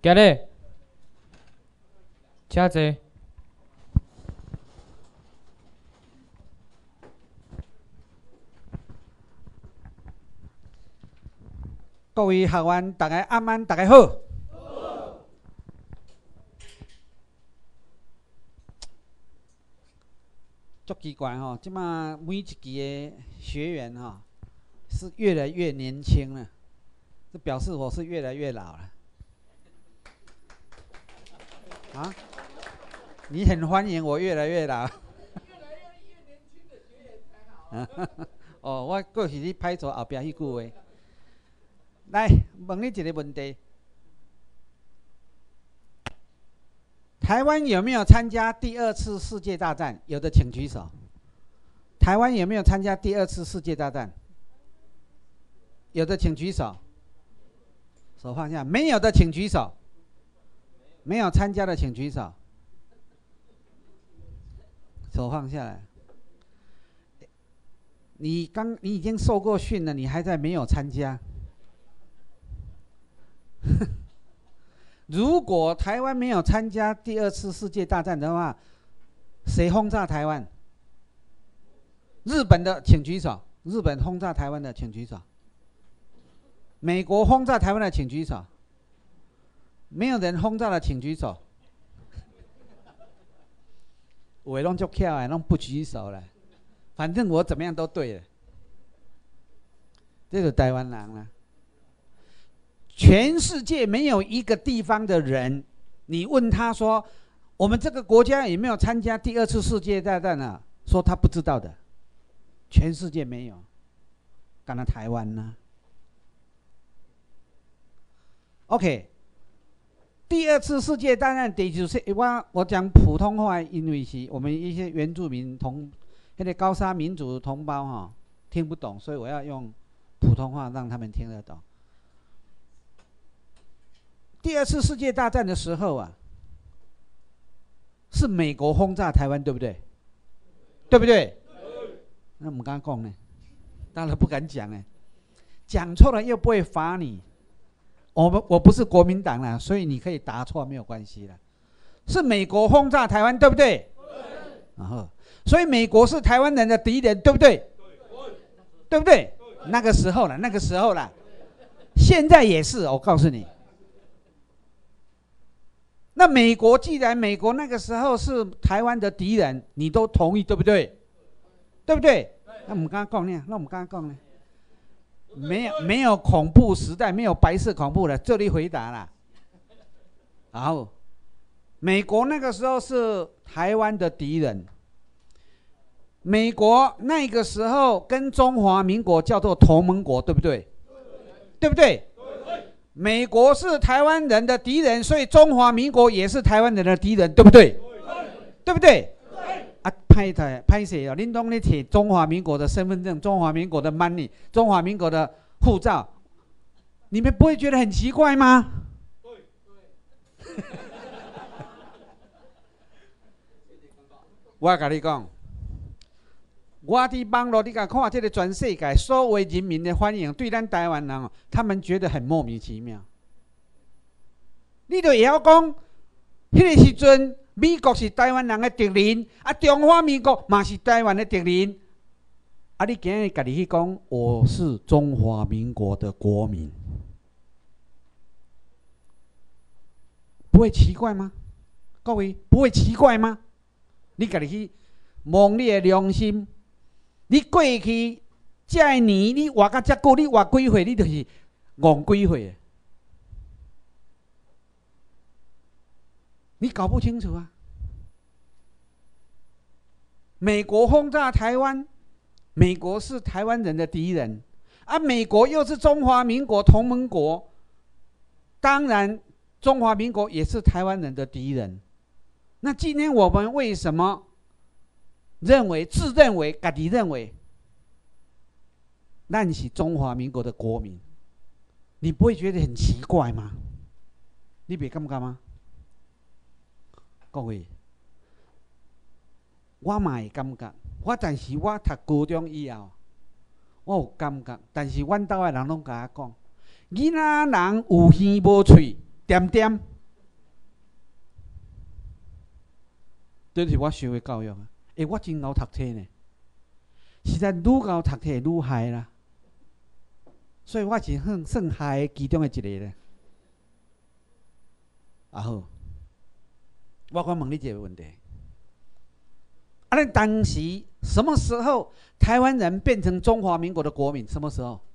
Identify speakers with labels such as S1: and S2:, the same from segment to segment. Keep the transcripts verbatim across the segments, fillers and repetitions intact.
S1: 今日，请坐。
S2: 各位学员，大家晚安，大家好。足奇怪吼，即马每一期的学员吼是越来越年轻了，这表示我是越来越老了。啊？你很欢迎我越来越老？
S3: 越来越越年轻的学员才好、啊。
S2: 哦，我过是你歹做后壁迄句话。来，问你一个问题：台湾有没有参加第二次世界大战？有的请举手。台湾有没有参加第二次世界大战？有的请举手。手放下。没有的请举手。没有参加的请举手。手放下来。你刚你已经受过训了，你还在没有参加？如果台湾没有参加第二次世界大战的话，谁轰炸台湾？日本的请举手。日本轰炸台湾的请举手。美国轰炸台湾的请举手。没有人轰炸的请举手。有的拢足巧的，拢不举手了。反正我怎么样都对了。这个台湾人啦。全世界没有一个地方的人，你问他说，我们这个国家有没有参加第二次世界大战啊？说他不知道的。全世界没有，干了台湾呢、啊、？OK， 第二次世界大战就是我我讲普通话，因为是我们一些原住民同那个高沙民族同胞哈、哦、听不懂，所以我要用普通话让他们听得懂。第二次世界大战的时候啊，是美国轰炸台湾，对不对？对不对？那我们刚刚讲呢，当然不敢讲呢，讲错了又不会罚你。我们我不是国民党啦，所以你可以答错没有关系啦。是美国轰炸台湾，对不对？然后，所以美国是台湾人的敌人，对不对？对不对？那个时候啦，那个时候啦，现在也是，我告诉你。那美国既然美国那个时候是台湾的敌人，你都同意，对不对？对不对？那我们刚刚讲呢？那我们刚刚讲呢？没有没有恐怖时代，没有白色恐怖的，这里回答啦。然后，美国那个时候是台湾的敌人。美国那个时候跟中华民国叫做同盟国，对不对？对不对？美国是台湾人的敌人，所以中华民国也是台湾人的敌人，对不对？对不对？啊，拍台拍谁哦？恁拢咧摕中华民国的身份证、中华民国的 money、中华民国的护照，你们不会觉得很奇怪吗？对。我跟你讲，我伫网络你甲看这个全世界所有人民的反应，对咱台湾人，他们觉得很莫名其妙。你就会晓讲，迄个时阵。美国是台湾人的敌人，啊，中华民国嘛是台湾的敌人，啊，你今日家己去讲，我是中华民国的国民，不会奇怪吗？各位，不会奇怪吗？你家己去摸你的良心，你过去这个年你活到这久，你活几岁，你就是戇几岁。你搞不清楚啊！美国轰炸台湾，美国是台湾人的敌人，啊，美国又是中华民国同盟国，当然中华民国也是台湾人的敌人。那今天我们为什么认为、自认为、自己认为，咱是中华民国的国民？你不会觉得很奇怪吗？你别感觉吗？各位，我嘛会感觉，我但是我读高中以后，我有感觉，但是阮兜的人拢甲我讲，囡仔人有耳无喙，点点这是我受的教育啊！诶，我真熬读册呢，实在愈熬读册愈害啦。所以我是算算害其中的一个咧。啊好，我讲问你一个问题：啊，咱当时什么时候台湾人变成中华民国的国民？什么时候？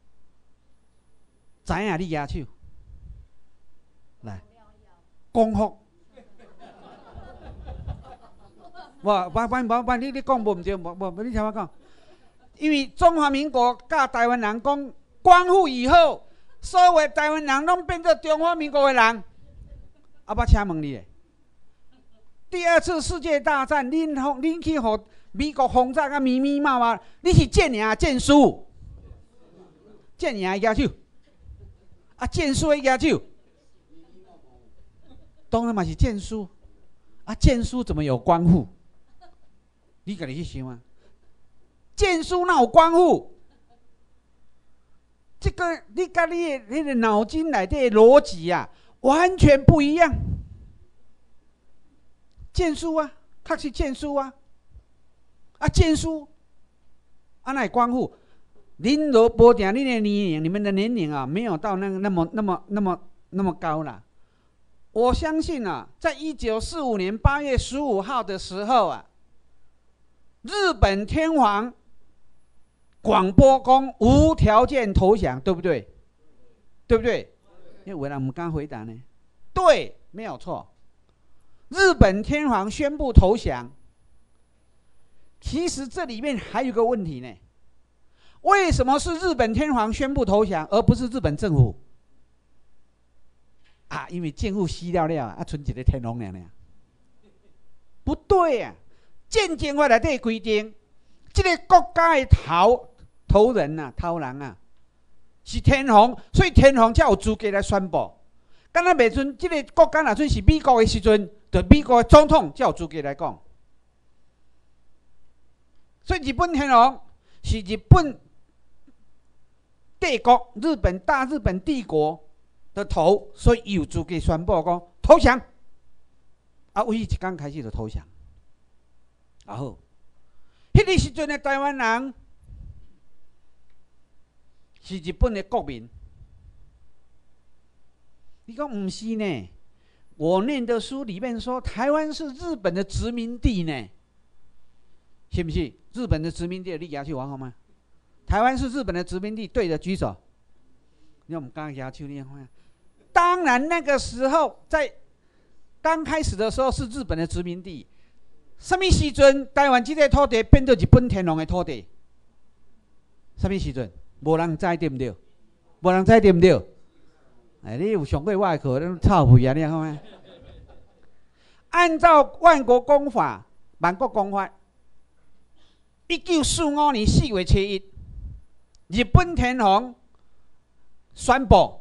S2: 知影你举手，来，光复。我我我我我你你讲无毋对，无无你听我讲，因为中华民国甲台湾人讲光复以后，所有台湾人拢变做中华民国的人。啊，我请问你咧，第二次世界大战，恁恁去互美国轰炸甲密密麻麻，你是见赢啊见输？见赢的举手，啊见输的举手，当然嘛是见输。啊见输怎么有光复？你家己去想啊，见输哪有光复？这个你甲你的那个脑筋内底的逻辑啊，完全不一样。见输啊，确实见输啊，啊见输，啊哪会光复？您若无定恁的年龄，你们的年龄啊，没有到那个那么那么那么那么高啦。我相信啊，在一九四五年八月十五号的时候啊，日本天皇广播讲无条件投降，对不对？对不对？因为为了我们刚回答呢，对，没有错。日本天皇宣布投降，其实这里面还有个问题呢，为什么是日本天皇宣布投降，而不是日本政府？啊，因为政府死了了，啊，剩一个天皇了呢。不对啊，战争法内底规定，这个国家的头头人啊，头人啊，是天皇，所以天皇才有资格来宣布。敢若袂准，这个国家若准是美国的时阵，就美国的总统才有资格来讲。所以日本天皇是日本帝国、日本大日本帝国的头，所以伊有资格宣布讲投降。啊，为一刚开始就投降。啊好，迄个时阵的台湾人是日本的国民。你讲不是呢？我念的书里面说，台湾是日本的殖民地呢，是不是？日本的殖民地，你举手玩好吗？台湾是日本的殖民地，对的举手。你我们刚刚举手，你看，当然那个时候在刚开始的时候是日本的殖民地。什么时阵台湾这个土地变做日本天皇的土地？什么时阵？无人知对不对？无人知对不对？哎，你有上过我的课，你臭屁啊！你看吗？按照万国公法、万国公法，一九四五年四月七日，日本天皇宣布，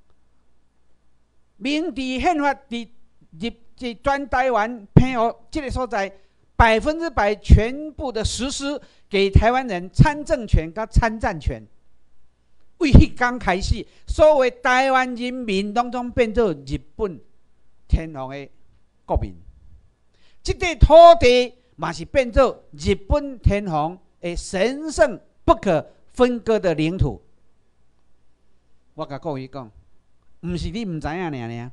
S2: 明治宪法伫日即全台湾偏哦这个所在百分之百全部的实施，给台湾人参政权跟参战权。为迄天开始，所有台湾人民拢总变做日本天皇的国民。这块土地嘛是变做日本天皇的神圣不可分割的领土。我甲各位讲，唔是你唔知影尔尔。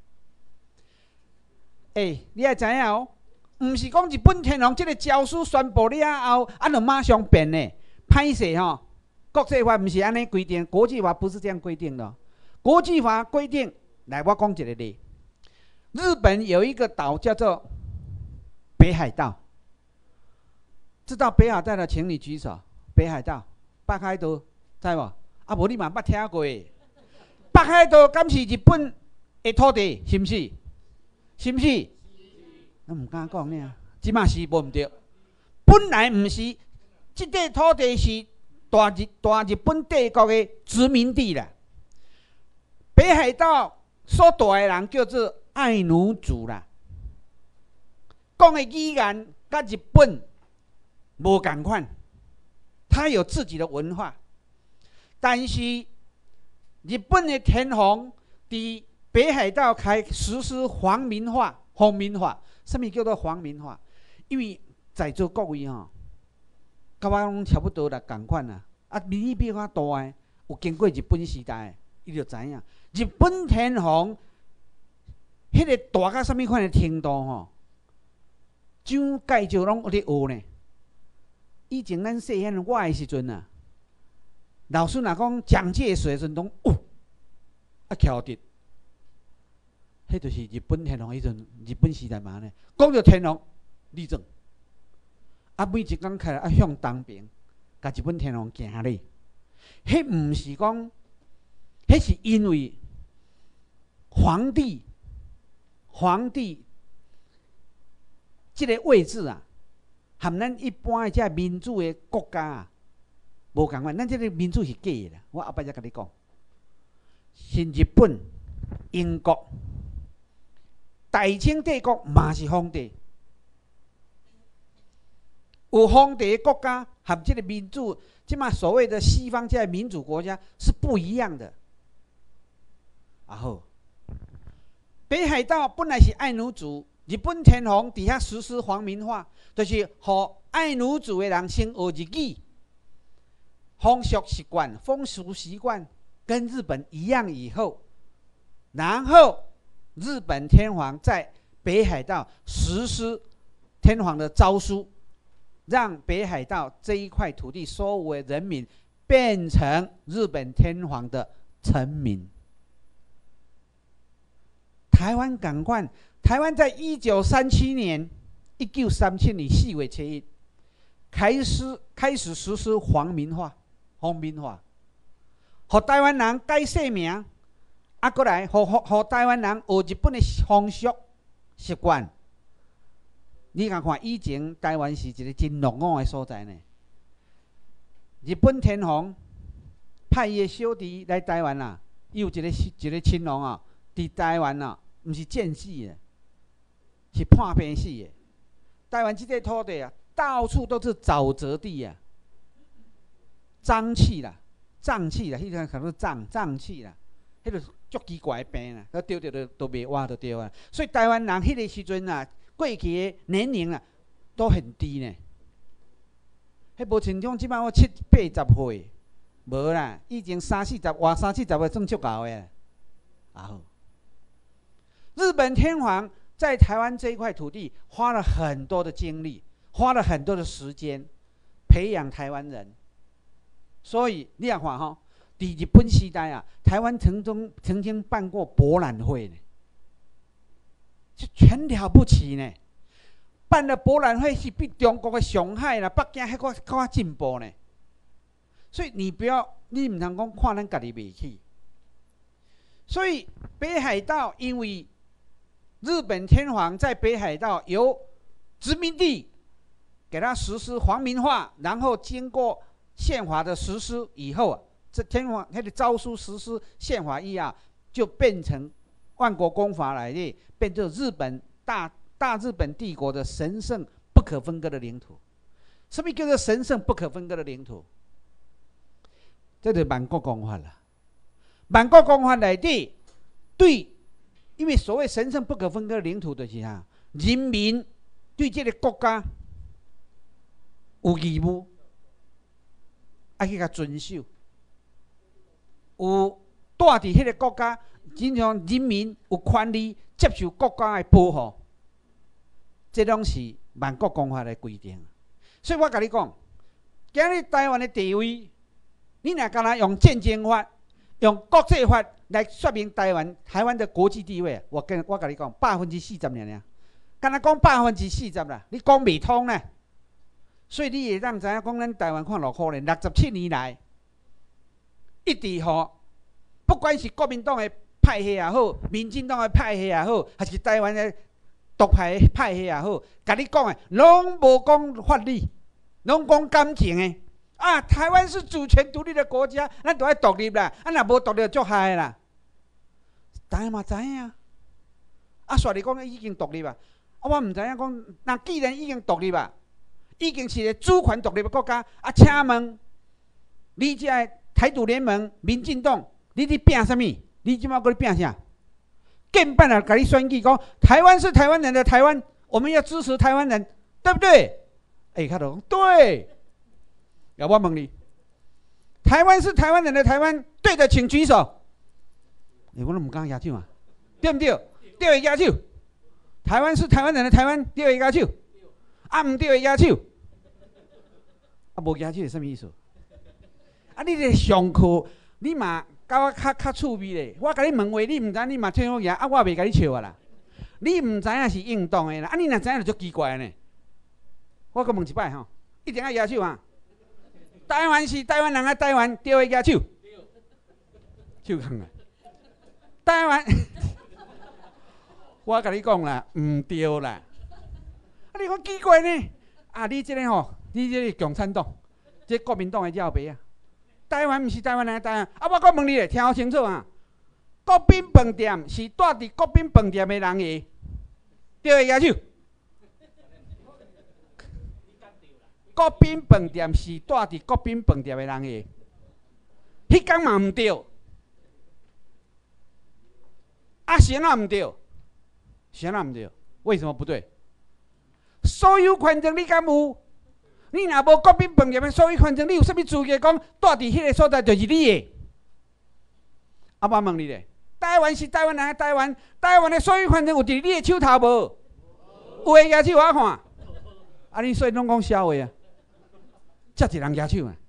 S2: 欸，你要知影哦，唔是讲日本天皇这个诏书宣布了后，啊，就马上变呢，歹势吼。国际法不是安尼规定，国际法不是这样规定的。国际法规定，来我讲一个例，日本有一个岛叫做北海道，知道北海道的请你举手。北海道，北海道，知无？啊，无你嘛捌听过。北海道敢是日本的土地，是毋是？是毋是？我唔敢讲呢，即马是无毋对。本来毋是，这块土地是大日大日本帝国的殖民地啦。北海道所住的人叫做爱奴族啦，讲的语言甲日本无共款，他有自己的文化。但是日本的天皇伫北海道开实施皇民化、皇民化， 什么叫做皇民化？因为在座各位吼，甲我拢差不多啦，共款啦。啊，民意比较大诶，有经过日本时代，伊就知影日本天皇迄个大到什么款诶程度吼，蒋介石拢有咧学呢。以前咱细汉我诶时阵啊，老师若讲蒋介石诶时阵，拢哦，啊翘直。迄就是日本天皇迄阵，日本时代嘛呢。讲到天皇立正，啊每一工开来啊向东边，甲日本天皇行咧。迄毋是讲，迄是因为皇帝，皇帝即个位置啊，含咱一般的这民主的国家啊，无共款。咱即个民主是假的啦，我后摆才甲你讲。是日本、英国。大清帝国嘛是皇帝，有皇帝的国家和这个民主，即嘛所谓的西方这民主国家是不一样的。然后，北海道本来是爱奴族，日本天皇底下实施皇民化，就是让爱奴族的人先学日语，风俗习惯、风俗习惯跟日本一样以后，然后。日本天皇在北海道实施天皇的诏书，让北海道这一块土地所有的人民变成日本天皇的臣民。台湾同款，台湾在一九三七年，一九三七年四月七日开始开始实施皇民化，皇民化，让台湾人改姓名。啊，过来，互互互台湾人学日本的风俗习惯。你看看，以前台湾是一个真落伍的所在呢。日本天皇派伊的小弟来台湾啦，伊有一个一个亲王啊，伫台湾啊，毋是战死的，是叛变死的。台湾这块土地啊，到处都是沼泽地啊，瘴气啦，瘴气啦，迄个可能是瘴瘴气啦，迄个。足奇怪的病啦，啊丢着就都袂活就对啊。所以台湾人迄个时阵啊，过去的年龄啊都很低呢。迄无像种即摆我七八十岁，无啦，以前三四十、活三四十个算足够的。啊好，日本天皇在台湾这一块土地花了很多的精力，花了很多的时间培养台湾人，所以你也看吼。伫日本时代啊，台湾曾经曾经办过博览会呢，这全了不起呢。办的博览会是比中国的上海啦、北京还个更加进步呢。所以你不要，你唔通讲看咱家己袂起。所以北海道因为日本天皇在北海道由殖民地给他实施皇民化，然后经过宪法的实施以后啊。这天皇他的诏书实施宪法以后，就变成万国公法来的，变成日本大大日本帝国的神圣不可分割的领土。什么叫做神圣不可分割的领土？这就是万国公法啦。万国公法内底对，因为所谓神圣不可分割的领土就是啊，人民对这个国家有义务，要去甲遵守。有住伫迄个国家，真像人民有权利接受国家的保护，这拢是万国公法的规定。所以我甲你讲，今日台湾的地位，你若敢若用战争法、用国际法来说明台湾台湾的国际地位，我跟我甲你讲，百分之四十尔尔，敢若讲百分之四十啦，你讲袂通呢。所以你会当知影讲，咱台湾看偌可怜，六十七年来。一直吼，不管是国民党的派系也好，民进党的派系也好，还是台湾的独派的派系也好，甲你讲的，拢无讲法律，拢讲感情的。啊，台湾是主权独立的国家，咱都要独立啦。啊，若无独立就害啦。大家嘛知影。啊，说你讲已经独立啊，啊，我唔知影讲，那既然已经独立啊，已经是一个主权独立的国家，啊，请问你这台独联盟、民进党，你伫拼什么？你即马搁咧拼啥？建办啊，甲你选举讲台湾是台湾人的台湾， 我们要支持台湾人，对不对？哎，看到对。要我问你，台湾是台湾人的台湾，对的请举手。哎，我都唔敢举手啊，对不对？对的举手。台湾是台湾人的台湾，对的举手。啊，唔对的举手。啊，无举手是什么意思？啊，你咧上课，你嘛甲我较较趣味咧。我甲你问话，你唔知，你嘛听我举，啊，我袂甲你笑啊啦。你唔知影是应当的啦，啊，你若知影就足奇怪呢。我阁问一摆吼，一定要举手哈。台湾是台湾人的台湾，对的举手。手空啊。台湾，我甲你讲啦，唔对啦。啊，你讲奇怪呢？啊，你这个吼，你这个共产党，这国民党的鸟爸啊。台湾毋是台湾人的台湾，啊，我搁问你咧，听好清楚啊。国宾饭店是住伫国宾饭店的人的，对的举手。国宾饭店是住伫国宾饭店的人的，迄间嘛毋对。啊，是安怎毋对？是安怎毋对？为什么不对？所有权证你敢有？你若无国宾饭店的所有权证，你有啥物资格讲住伫迄个所在就是你的？啊，我问你咧，台湾是台湾人的台湾，台湾的所有权证有伫你的手头无？有诶，举手我看。啊，你所以拢讲笑话啊，遮一人举手啊。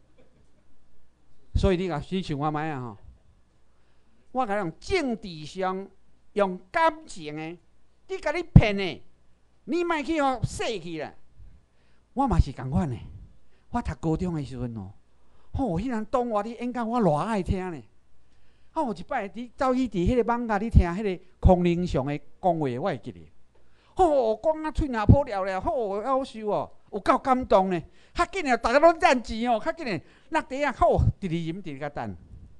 S2: 所以你甲你想我卖啊吼，我甲你用政治上用感情的，你甲你骗的，你莫去互洗去啦。我嘛是共款的，我读高中的时阵哦，吼，迄人东话的演讲我偌爱听呢。啊，有一摆伫走去伫迄个网咖咧听迄个空灵上的讲话，我会记得。吼，讲啊喙若破了了，吼，好受哦，有够感动呢。较紧诶，大家拢赚钱哦，较紧诶，落地啊，好，直直饮，直直甲等。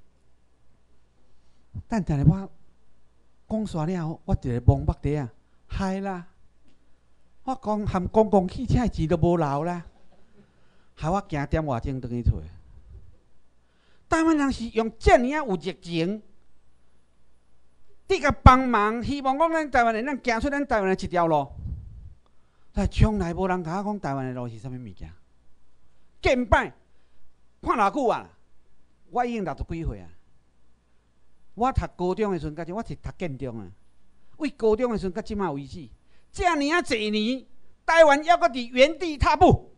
S2: 等下我讲煞了，我一个摸目地啊，嗨啦！我讲含公共汽车钱都无留啦，害我行点外钟倒去退。台湾人是用遮尔啊有热情，你甲帮忙，希望讲咱台湾人咱行出咱台湾的一条路。但从来无人甲我讲台湾的路是啥物物件。见摆看偌久啊？我已经六十几岁啊。我读高中的时阵，甲即我是读建中啊。为高中的时阵，甲即马为止，遮尔啊侪年，台湾还阁伫原地踏步。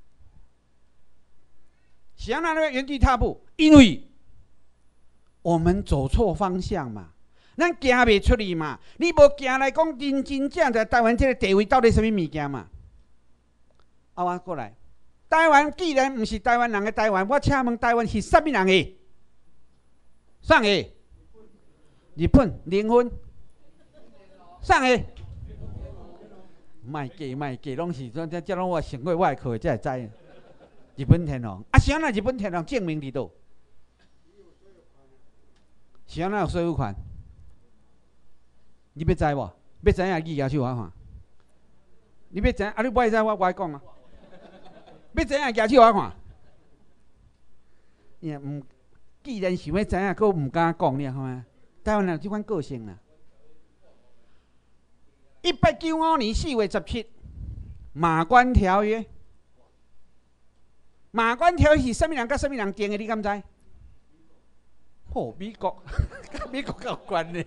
S2: 是安怎咧原地踏步？因为我们走错方向嘛，咱行袂出去嘛。你无行来讲认真正在台湾这个地位到底什么物件嘛？啊，我过来，台湾既然毋是台湾人的台湾，我请问台湾是啥物人的？啥个？日本零分。啥个？卖假卖假，拢是这这拢我上过我的课才会知。日本天皇啊，是安那日本天皇证明伫倒？是安那有所有权？你要知无？要知影举举手我看。你要知啊？你袂知我我讲啊。要知影举手我看。也毋，既然想要知影，佫毋敢讲呢，好吗？台湾人有即款个性啊。一八九五年四月十七，马关条约。马关条约是啥物人甲啥物人定的？你敢知？哦，美国，甲美国有关呢。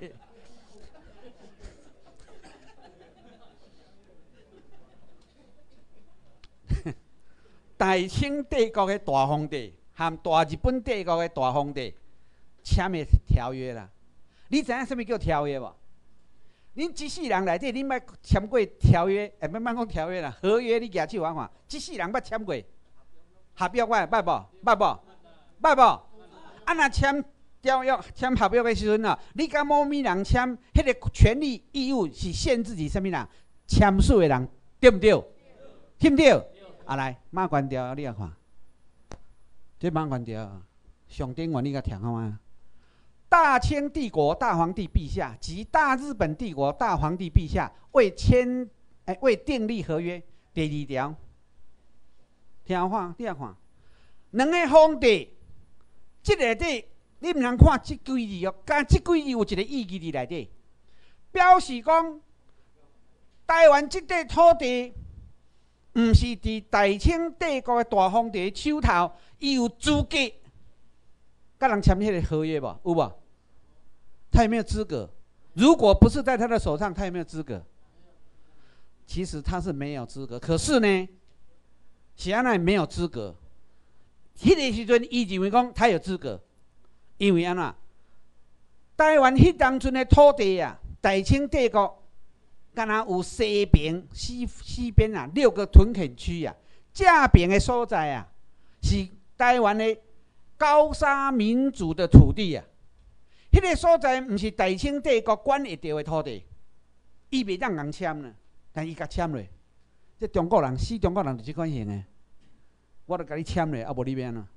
S2: 大清帝国的大皇帝和大日本帝国的大皇帝签的条约啦。你知影啥物叫条约无？恁一世人内底，恁捌签过条约？哎，莫莫讲条约啦，合约你举手我看，一世人捌签过？合约我捌无？捌无？捌无？啊，若签条约、签合约的时阵啊，你甲某物人签，迄个权利义务是限制是啥物人？签署的人对毋对？对毋对？啊来，马关条你也看，这马关条上顶原你甲听好吗？大清帝国大皇帝陛下及大日本帝国大皇帝陛下为签诶为订立合约第二条，听看，你也看，两个皇帝，这内底你毋通看这几字哦，甲这几字有一个意义伫内底，表示讲台湾这块土地，唔是伫大清帝国的大皇帝手头，伊有资格跟人签迄个合约无？有无？他有没有资格？如果不是在他的手上，他有没有资格？其实他是没有资格。可是呢，是安那没有资格？迄个时阵，伊认为讲他有资格，因为安那台湾迄当阵的土地啊，大清帝国敢若有西边、西西边啊六个屯垦区啊，正边的所在啊，是台湾的高沙民族的土地啊。迄、那个所在毋是大清帝国管会到的土地，伊袂当人签呢，但伊甲签落。这中国人死中国人就这款型的，我著甲你签落，啊无你要安怎？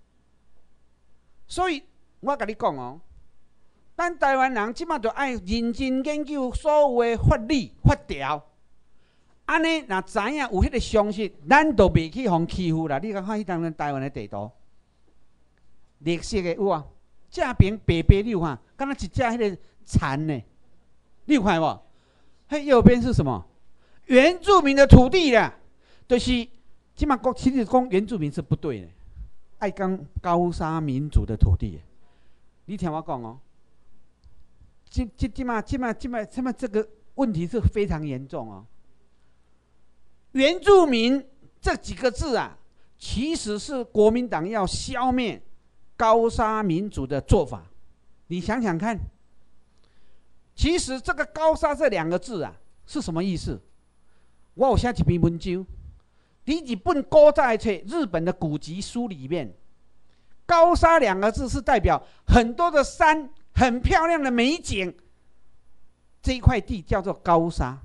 S2: 所以我甲你讲哦，咱台湾人即马就爱认真研究所有的法律法条，安尼若知影有迄个常识，咱就袂去互欺负啦。你甲看迄当阵台湾的地图，绿色的有啊。正边白白你有看，敢若一只迄个蚕呢？你有看无？迄右边是什么？原住民的土地啦，就是即马国其实讲原住民是不对的，爱讲高沙民族的土地。你听我讲哦，即即即马即马即马即马这个问题是非常严重哦。原住民这几个字啊，其实是国民党要消灭高沙民族的做法，你想想看。其实这个高沙这两个字啊，是什么意思？我有写一篇文章，在日本古早册日本的古籍书里面，高沙两个字是代表很多的山，很漂亮的美景。这一块地叫做高沙。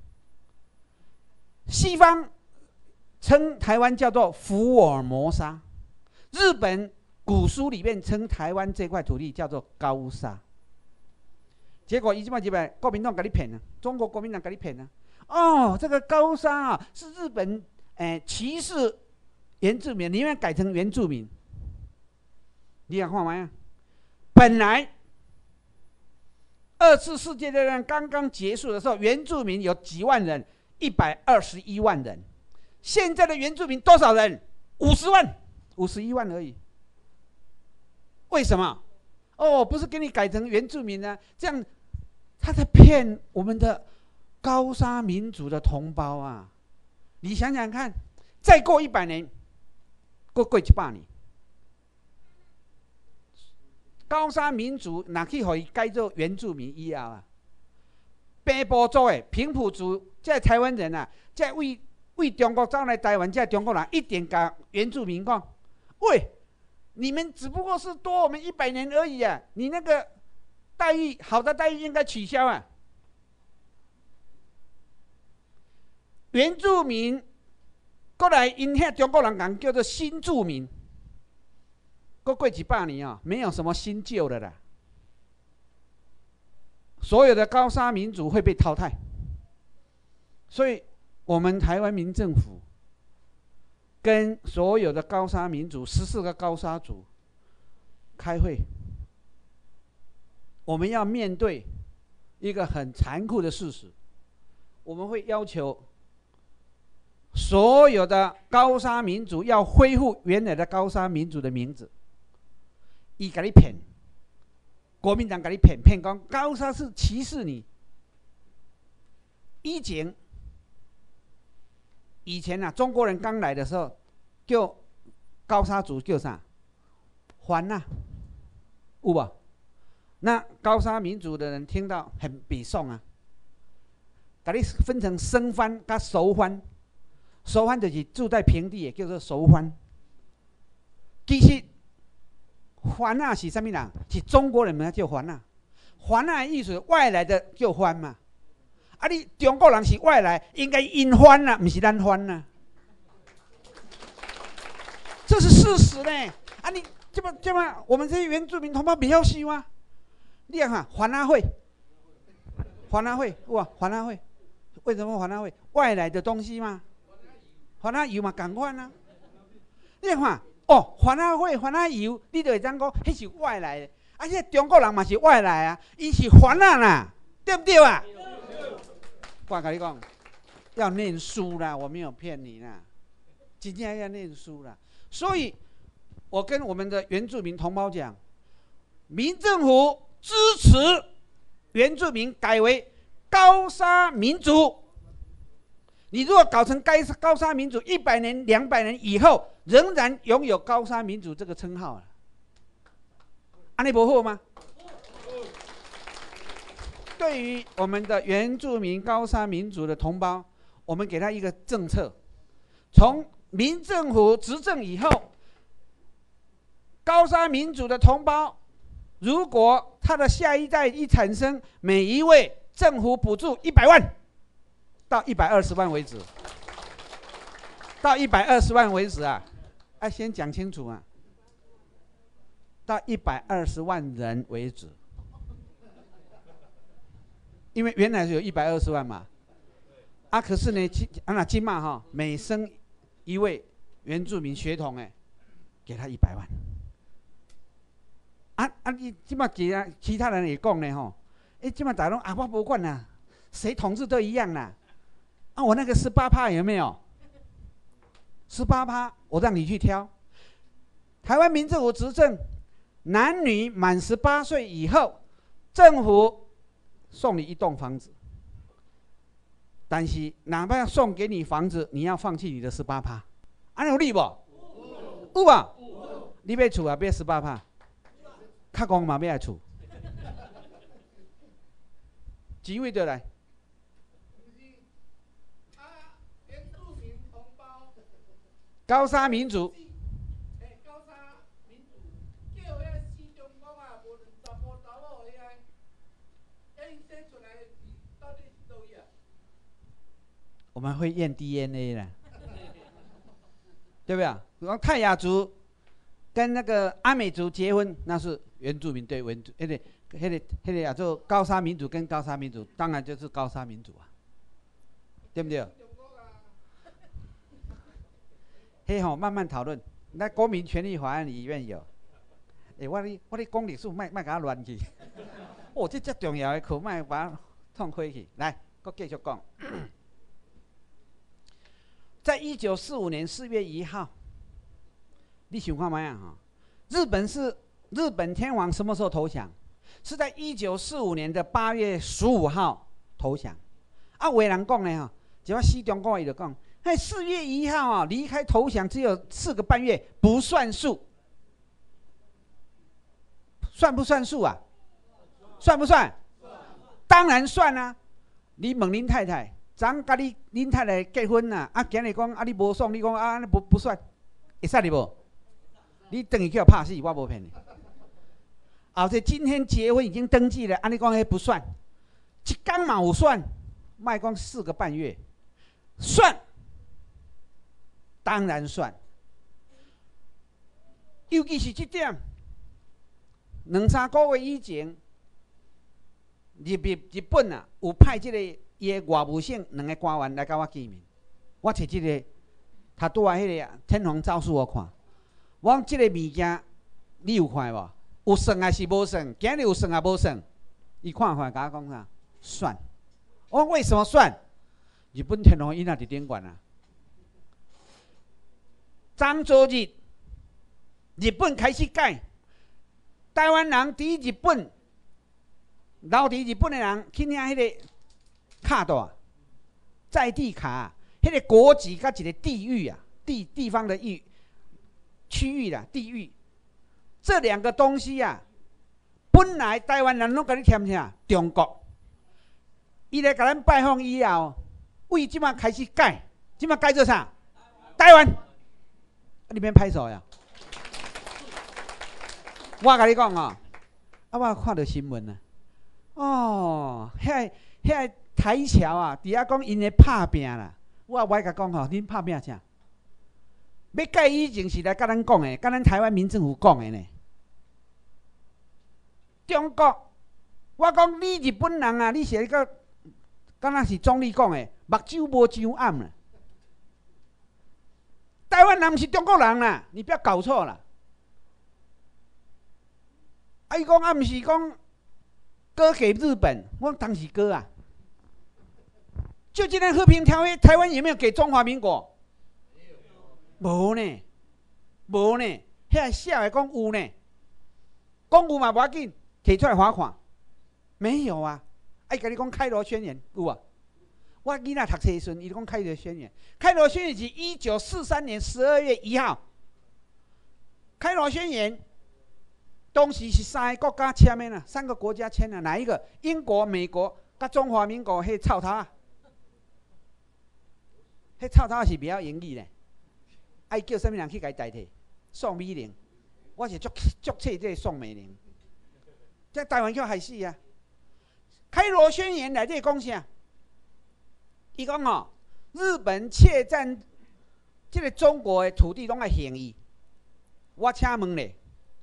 S2: 西方称台湾叫做福尔摩沙，日本古书里面称台湾这块土地叫做高沙。结果一摆一摆，国民党给你骗了，中国国民党给你骗了。哦，这个高沙啊，是日本诶歧视原住民，宁愿改成原住民。你想看没？本来二次世界大战刚刚结束的时候，原住民有几万人，一百二十一万人。现在的原住民多少人？五十万，五十一万而已。为什么？哦，不是给你改成原住民呢？这样他在骗我们的高沙民族的同胞啊！你想想看，再过一百年，过过一百年，高沙民族哪去互伊改做原住民以后啊？北部族的平埔族，这台湾人啊，这为为中国走来台湾，这中国人一点甲原住民讲，喂，你们只不过是多我们一百年而已啊！你那个待遇好的待遇应该取消啊！原住民过来，因遐中国人讲叫做新住民。过过几百年啊、哦，没有什么新旧的啦。所有的高沙民族会被淘汰，所以我们台湾民政府跟所有的高沙民族十四个高沙族开会，我们要面对一个很残酷的事实，我们会要求所有的高沙民族要恢复原来的高沙民族的名字。伊给你骗，国民党给你骗，骗讲高沙是歧视你。以前，以前啊，中国人刚来的时候，叫高沙族叫啥？番呐，有无？那高沙民族的人听到很北宋啊，给你分成生番跟熟番，熟番就是住在平地的，叫做熟番。其实番啊是什么人？是中国人们叫番啊。番啊的意思外来的叫番嘛。啊，你中国人是外来，应该因番啊，不是咱番啊。这是事实呢。啊，你这么这么，我们这些原住民同胞不要死吗？你看哈，番啊会，番啊会哇，番啊会，为什么番啊会？外来的东西嘛，番啊油嘛，同款啊。你看哈。哦，番仔火、番仔油，你就会当讲，迄是外来的。啊，迄中国人嘛是外来啊，伊是番仔啦，对不对啊？ 我跟你讲，要念书啦，我没有骗你啦，今天要念书啦。所以，我跟我们的原住民同胞讲，民政府支持原住民改为高沙民族。你如果搞成该高沙民族，一百年、两百年以后，仍然拥有高沙民族这个称号了，安尼不好吗？对于我们的原住民高沙民族的同胞，我们给他一个政策：从民政府执政以后，高沙民族的同胞，如果他的下一代一产生，每一位政府补助一百万。到一百二十万为止，到一百二十万为止啊！哎、啊，先讲清楚啊！到一百二十万人为止，因为原来是有一百二十万嘛，啊，可是呢，啊那今嘛哈，每生一位原住民血统哎，给他一百万。啊啊，你今嘛其他其他人也讲呢吼，哎，今嘛大家啊，我不管啦，谁统治都一样啦。啊，我那个十八趴有没有？十八趴，我让你去挑。台湾民政府执政，男女满十八岁以后，政府送你一栋房子。但是哪怕送给你房子，你要放弃你的十八趴，安有理不？有吧？你要厝啊，要十八趴，较讲嘛要厝。几位的来？高沙民族，
S3: 高沙民族叫遐四中讲啊，无查甫查某遐，遐因生出来到底是倒位啊？
S2: 我们会验 D N A 的，对不对啊？然后泰雅族跟那个阿美族结婚，那是原住民对原住，那个那个那个叫做高沙民族跟高沙民族，当然就是高沙民族啊，对不对？嘿吼，慢慢讨论。那国民权利法案里面有，哎、欸，我哩我哩讲历史，卖卖甲乱去。哦，这最重要的课，卖把它放开去。来，我继续讲。在一九四五年四月一号，你想看嘛呀？哈，日本是日本天皇什么时候投降？是在一九四五年的八月十五号投降。啊，有人讲呢哈，只要西中国伊就讲。在四月一号啊，离开投降只有四个半月，不算数，算不算数啊？算不算？当然算啊！你问恁太太，咱甲你恁太太结婚啊，啊，今日讲啊，你无送，你讲啊，不不算，会使你无？你等于叫拍死，我无骗你。而且今天结婚已经登记了，按你讲迄不算，一天嘛有算，卖讲四个半月，算。当然算，尤其是这点，两三个月以前，日日日本啊有派这个伊的外务省两个官员来跟我见面，我摕这个他拄啊迄个天皇诏书我看，我讲这个物件你有看无？有算还是无算？今日有算还无算？伊看看甲我讲啥？算。我讲为什么算？日本天皇伊那伫顶管啊。漳州日，日本开始改，台湾人伫日本，留伫日本的人去领迄个卡大，在地卡，迄、那个国籍甲一个地域啊，地地方的域区域啦，地域，这两个东西啊，本来台湾人拢甲你添啥？中国，伊来甲咱拜访以后，为即马开始改，即马改做啥？台湾。你免拍手呀！我甲你讲哦，啊，我看到新闻啊，哦，遐遐台侨啊，伫遐讲因咧拍拼啦。我我甲讲吼，恁拍拼啥？要改以前是来甲咱讲的，甲咱台湾民政府讲的呢。中国，我讲你日本人啊，你是个，敢若是总理讲的，目睭无睭暗啦。台湾人不是中国人啦，你不要搞错了。啊，伊讲啊，不是讲割给日本，我当时割啊。 就这个和平条约，台湾有没有给中华民国？无呢，无呢。遐写的讲有呢，讲有嘛无要紧，提出来罚款。没有啊，爱甲你讲开罗宣言有啊。我囡仔读册时阵，伊讲开罗宣言。开罗宣言是一九四三年十二月一号。开罗宣言当时是三个国家签的啦，三个国家签的，哪一个？英国、美国甲中华民国迄臭头啊！迄臭头是不晓英语呢，爱叫什么人去甲伊代替？宋美龄，我是足足册这宋美龄，这台湾叫害死啊！开罗宣言内底讲啥？伊讲哦，日本窃占这个中国的土地，拢爱还伊。我请问咧，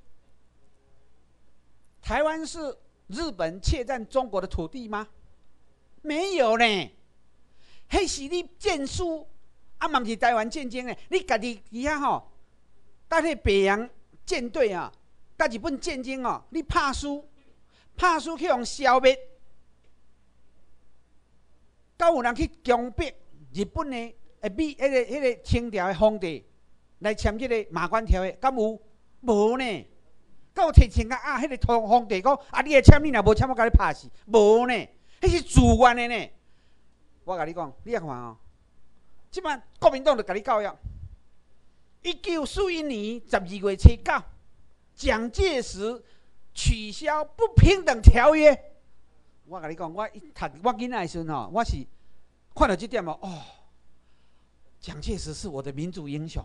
S2: 台湾是日本窃占中国的土地吗？没有呢，迄是你建书，啊，嘛毋是台湾战争呢，你家己伫遐吼。搭迄北洋舰队啊，甲日本战争哦，你拍输，拍输去互消灭，敢有人去强迫日本的诶美迄个迄个清朝的皇帝来签这个马关条约？敢有？无呢。敢有摕枪啊？迄个皇皇帝讲啊，你会签，你若无签，我甲你拍死。无呢，迄是自愿的呢。我甲你讲，你啊看哦，即摆国民党就甲你教育。一九四一年十二月初九，蒋介石取消不平等条约。我跟你讲，我一读我囡仔的时阵吼，我是看到这点哦，哦，蒋介石是我的民主英雄。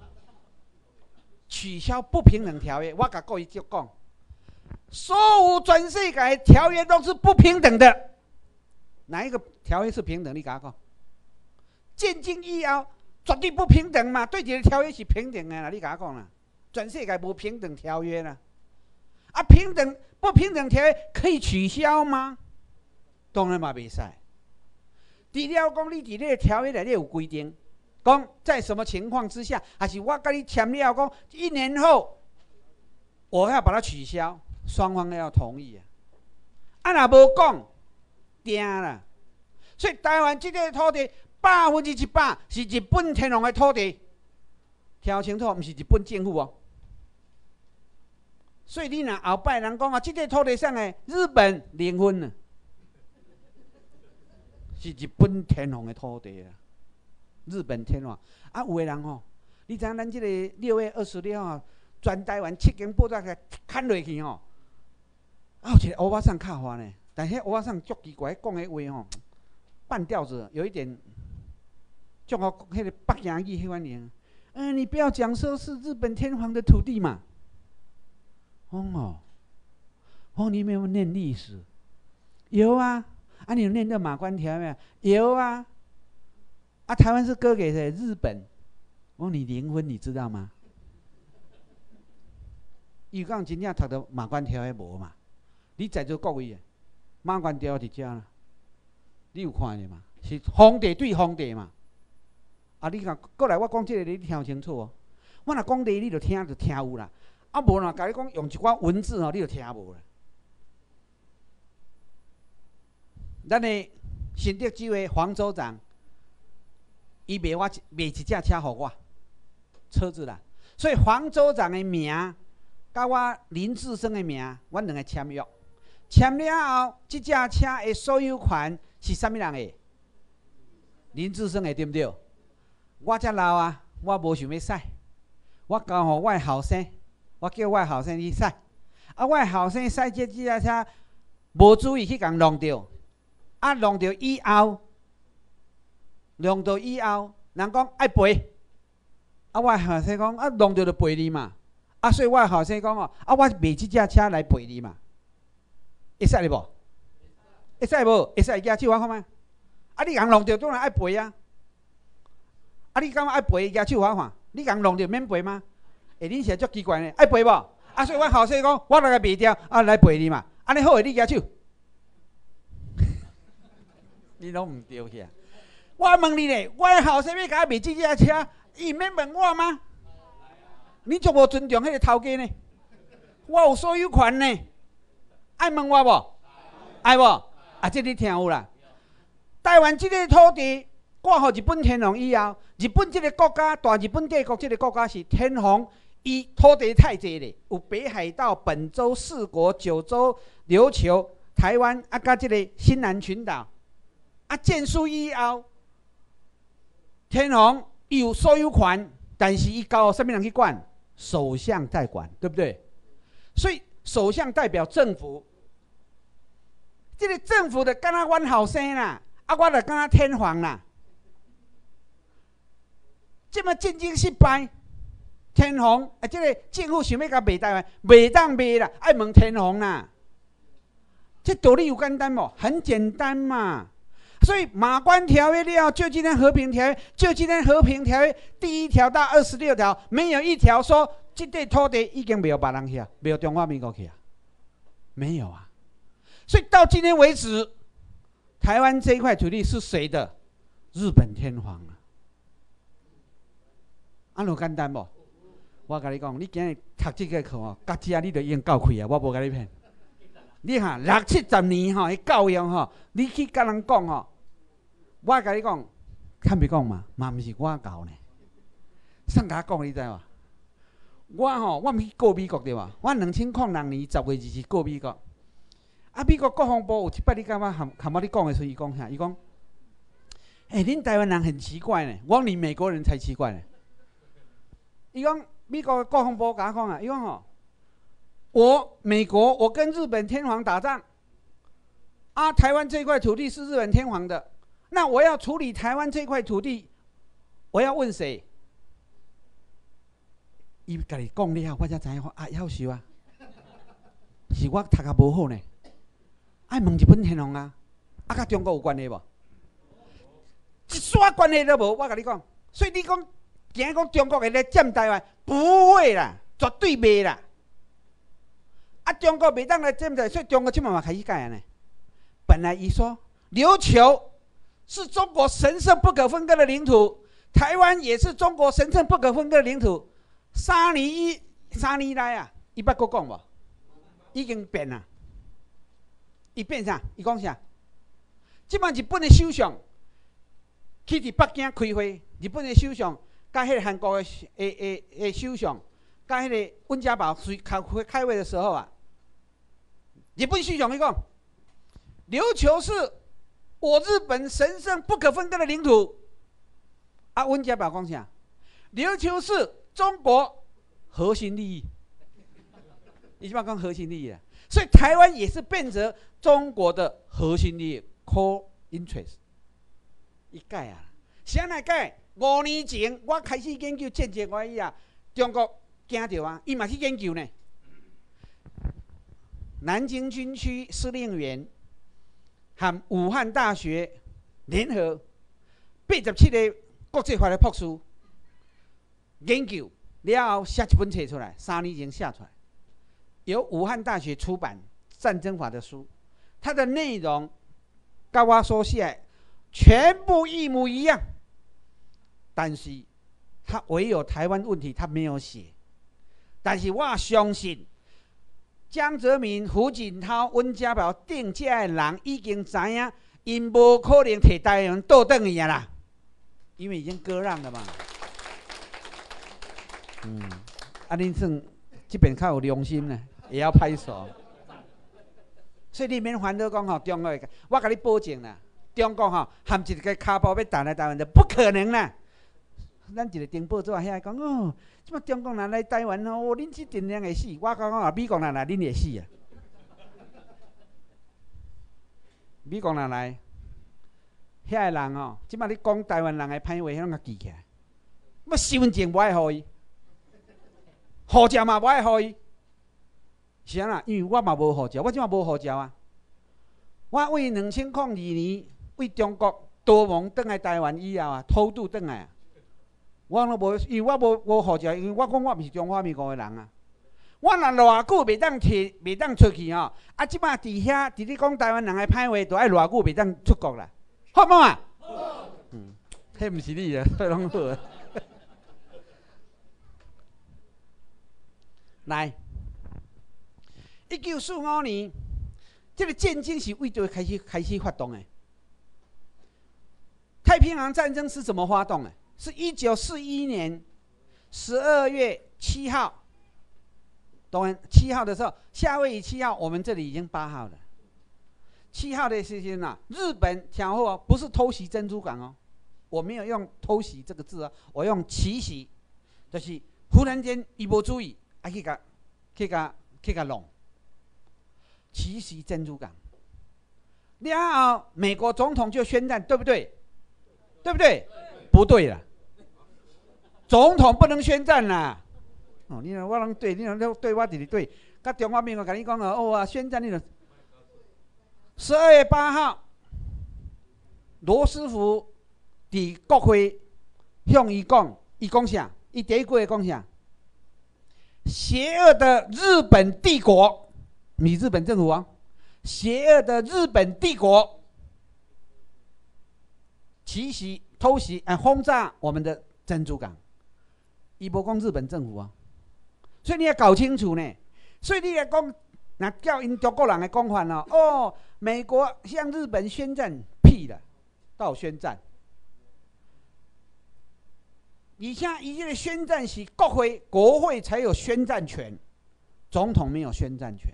S2: 取消不平等条约，我甲各位就讲，所有全世界的条约都是不平等的。哪一个条约是平等？你甲我讲。建军以后。绝对不平等嘛，对一个条约是平等的啦，你甲我讲啦，全世界无平等条约啦。啊，平等不平等条约可以取消吗？当然嘛袂使。除了讲你伫这个条约内底有规定，讲在什么情况之下，还是我甲你签了讲一年后我要把它取消，双方都要同意啊。啊，若无讲，定啦。所以台湾这个土地。百分之一百是日本天皇的土地，听清楚，不是日本政府哦。所以你若后摆人讲啊，这个土地上的日本零分啊，是日本天皇的土地啊。日本天皇啊，有的人吼、哦，你知影咱这个六月二十六号，全台湾七间报纸给砍落去吼、哦，啊，有一个欧巴桑卡话呢，但是欧巴桑足奇怪，讲的话吼，半吊子，有一点。像我迄个北洋语迄款样，嗯，你不要讲说是日本天皇的土地嘛。哦，哦，你有没有念历史？有啊，啊，你有念这马关条约？有啊，啊，台湾是割给谁？日本。我你零分，你知道吗？伊讲真正读到马关条约无嘛？你在座各位，马关条约伫遮啦，你有看见嘛？是皇帝对皇帝嘛？啊！你讲过来，我讲这个你听清楚哦。我若讲例，你就听就听有啦。啊，无若甲你讲用一寡文字哦，你就听无啦。咱的新竹州的黄州长，伊卖我卖一架车给我，车子啦。所以黄州长的名，甲我林志生的名，阮两个签约。签了后，这架车的所有权是啥物人的？林志生的，对不对？我遮老啊，我无想要驶，我交互我的后生，我叫我的后生去驶。啊，我的后生驶这这架车，无注意去共弄着，啊，弄着以后，弄着以后，人讲爱赔，啊，我的后生讲啊，弄着就赔你嘛，啊，所以我的后生讲哦，啊，我卖这架车来赔你嘛，会使哩无？会使无？会使举手我看觅，啊，你共弄着当然爱赔啊。啊！你感觉爱赔举手我看，你共弄着免赔吗？哎，恁是足奇怪呢，爱赔无？啊，所以阮后生讲，我来个卖掉，啊来赔你嘛。安尼好诶，你举手，你拢唔对去啊！我问你咧，我后生要甲我卖这架车，伊免问我吗？你足无尊重迄个头家呢？我有所有权呢，爱问我无？爱无？啊，这你听有啦。 台湾这个土地挂予日本天皇以后，日本这个国家，大日本帝国这个国家是天皇，伊土地太济咧，有北海道、本州、四国、九州、琉球、台湾，啊，甲这个新南群岛，啊，建书以后，天皇伊有所有权，但是伊交什么人去管？首相在管，对不对？所以首相代表政府，这个政府的敢若阮后生啦，啊，我就敢若天皇啦。这么战争失败，天皇啊，这个政府想要甲卖台湾，袂当卖啦，爱问天皇啦。这道理有简单无？很简单嘛。所以马关条约了，旧金山和平条约，旧金山和平条约第一条到二十六条，没有一条说这块土地已经没有别人去啊，没有中华民国去啊，没有啊。所以到今天为止，台湾这一块土地是谁的？日本天皇啊。安怎简单无？我甲你讲，你今日读这个课哦，到这你就已经够开啊！我无甲你骗。你哈六七十年吼，迄教育吼，你去甲人讲吼，我甲你讲，坦白讲嘛，嘛毋是我教呢。谁甲我讲你知无？我吼，我毋去告美国对无？我两千零六年十月二日告美国。啊，美国国防部有一摆你感觉含含我你讲的时候，伊讲啥？伊讲，哎、欸，恁台湾人很奇怪呢，我你美国人才奇怪呢。伊讲美国国防部甲我讲啊，伊讲吼。我美国，我跟日本天皇打仗，啊，台湾这块土地是日本天皇的，那我要处理台湾这块土地，我要问谁？伊甲你讲了，我才知影啊，夭寿啊，是我读甲无好呢，爱问日本天皇啊，啊，甲中国有关系无？一丝关系都无，我甲你讲，所以你讲，今日讲中国会来占台湾，不会啦，绝对袂啦。啊，中国袂当来占台，所以中国即马嘛开始改呢。本来伊说琉球是中国神圣不可分割的领土，台湾也是中国神圣不可分割的领土。三年一三年来啊，伊捌佫讲无？已经变啦。伊变啥？伊讲啥？即马日本的首相去伫北京开会，日本的首相甲迄个韩国的诶诶诶首相，甲迄个温家宝开开会的时候啊。日本首相伊讲，琉球是我日本神圣不可分割的领土。啊，温家宝讲啥？琉球是中国核心利益。伊即摆讲核心利益啊，所以台湾也是变成中国的核心利益 （core interest）。伊改啊，谁来改？五年前我开始研究建设以啊，中国惊到啊，伊嘛去研究呢。南京军区司令员和武汉大学联合八十七个国际法的博士研究了后，写一本册出来，三年前写出来，由武汉大学出版战争法的书，它的内容跟我所写全部一模一样，但是他唯有台湾问题他没有写，但是我相信。江泽民、胡锦涛、温家宝定这的人已经知影，因无可能摕台湾倒转去啊啦，因为已经割让了嘛。嗯，啊，恁算这边较有良心呢，也要拍手。所以你免烦恼讲吼，中国，我甲你保证啦，中国吼含一个骹步要打来台湾的，不可能啦。咱一个订报纸遐讲哦，即摆中国人来台湾哦，恁这阵人会死。我讲讲啊，美国人来，恁会死啊。美国人来，遐个人哦，即摆你讲台湾人的歹话，拢甲记起来。要身份证无爱互伊，护照嘛无爱互伊。是安啦，因为我嘛无护照，我即摆无护照啊。我为两千零二年为中国逃亡转来台湾以后啊，偷渡转来啊。我拢无，因为我无无护照，因为我讲我毋是中华民国的人啊。我若偌久袂当摕，袂当出去吼，啊，即摆伫遐，伫咧讲台湾人的歹话，都爱偌久袂当出国啦，好无啊？好。嗯，迄毋是你啊，迄拢好啊。来，一九四五年，这个战争是为着开始开始发动的。 太平洋战争是怎么发动的？是一九四一年十二月七号，当然七号的时候，夏威夷七号，我们这里已经八号了。七号的时间啊，日本想后不是偷袭珍珠港哦，我没有用偷袭这个字哦，我用奇袭，就是忽然间伊无注意，啊去甲去甲去甲弄，奇袭珍珠港。然后美国总统就宣战，对不对？对不对？不对了，总统不能宣战啦。哦，你我能对，你能对我就是对。甲中华民国甲你讲了，哦啊，宣战你就。十二月八号，罗斯福伫国会向伊讲，伊讲啥？伊第一句讲啥？邪恶的日本帝国，你日本政府啊，邪恶的日本帝国，奇袭、偷袭、啊轰炸我们的珍珠港。伊无讲日本政府啊，所以你要搞清楚呢。所以你来讲，那叫因中国人的讲法哦，哦。美国向日本宣战，屁了，到宣战。以下一切的宣战是国会、国会才有宣战权，总统没有宣战权。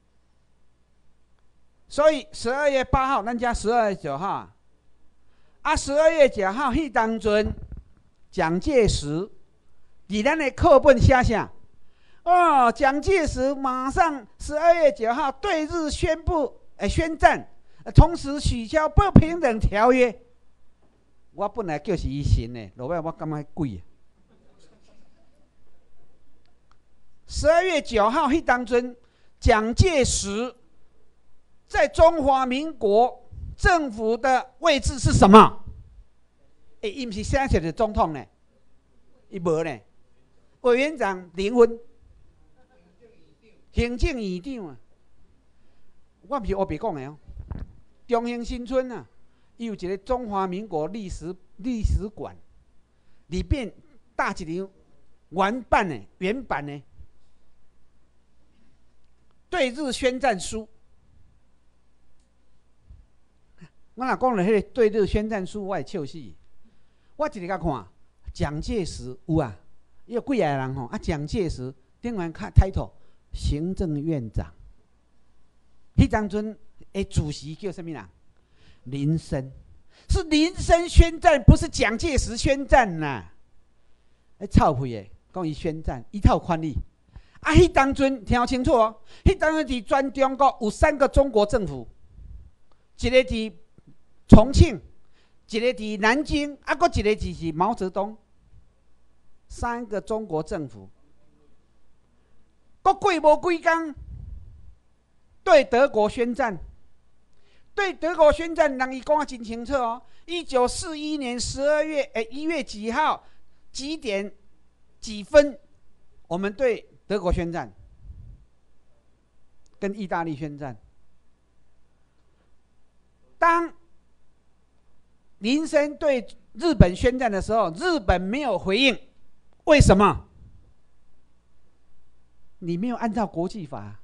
S2: 所以十二月八号，咱加十二月九号啊，十二月九号迄当阵，蒋介石伫咱的课本写啥？哦，蒋介石马上十二月九号对日宣布。哎，宣战，同时取消不平等条约。我本来就是伊神的，落尾我感觉贵啊。十二月九号迄当阵，蒋介石在中华民国政府的位置是什么？哎，伊不是现在的总统呢，伊无呢，委员长林婚，行政院长啊。我不是我别讲的哦，中兴新村啊，有一个中华民国历史历史馆，里边搭一张原版的原版的对日宣战书。我若讲了迄个对日宣战书，我会笑死。我一直甲看，蒋介石有啊，有几个人吼啊，蒋介石顶完看 title 行政院长。迄当阵的主席叫什么人？林森，是林森宣战，不是蒋介石宣战呐。哎，臭屁的，讲伊宣战，一套宽力。啊，迄当阵听清楚哦，迄当阵伫全中国有三个中国政府，一个伫重庆，一个伫南京，啊，搁一个就是毛泽东，三个中国政府。搁过无几工。对德国宣战，对德国宣战，人伊讲啊真清楚哦。一九四一年十二月诶一月几号几点几分，我们对德国宣战，跟意大利宣战。当林森对日本宣战的时候，日本没有回应，为什么？你没有按照国际法。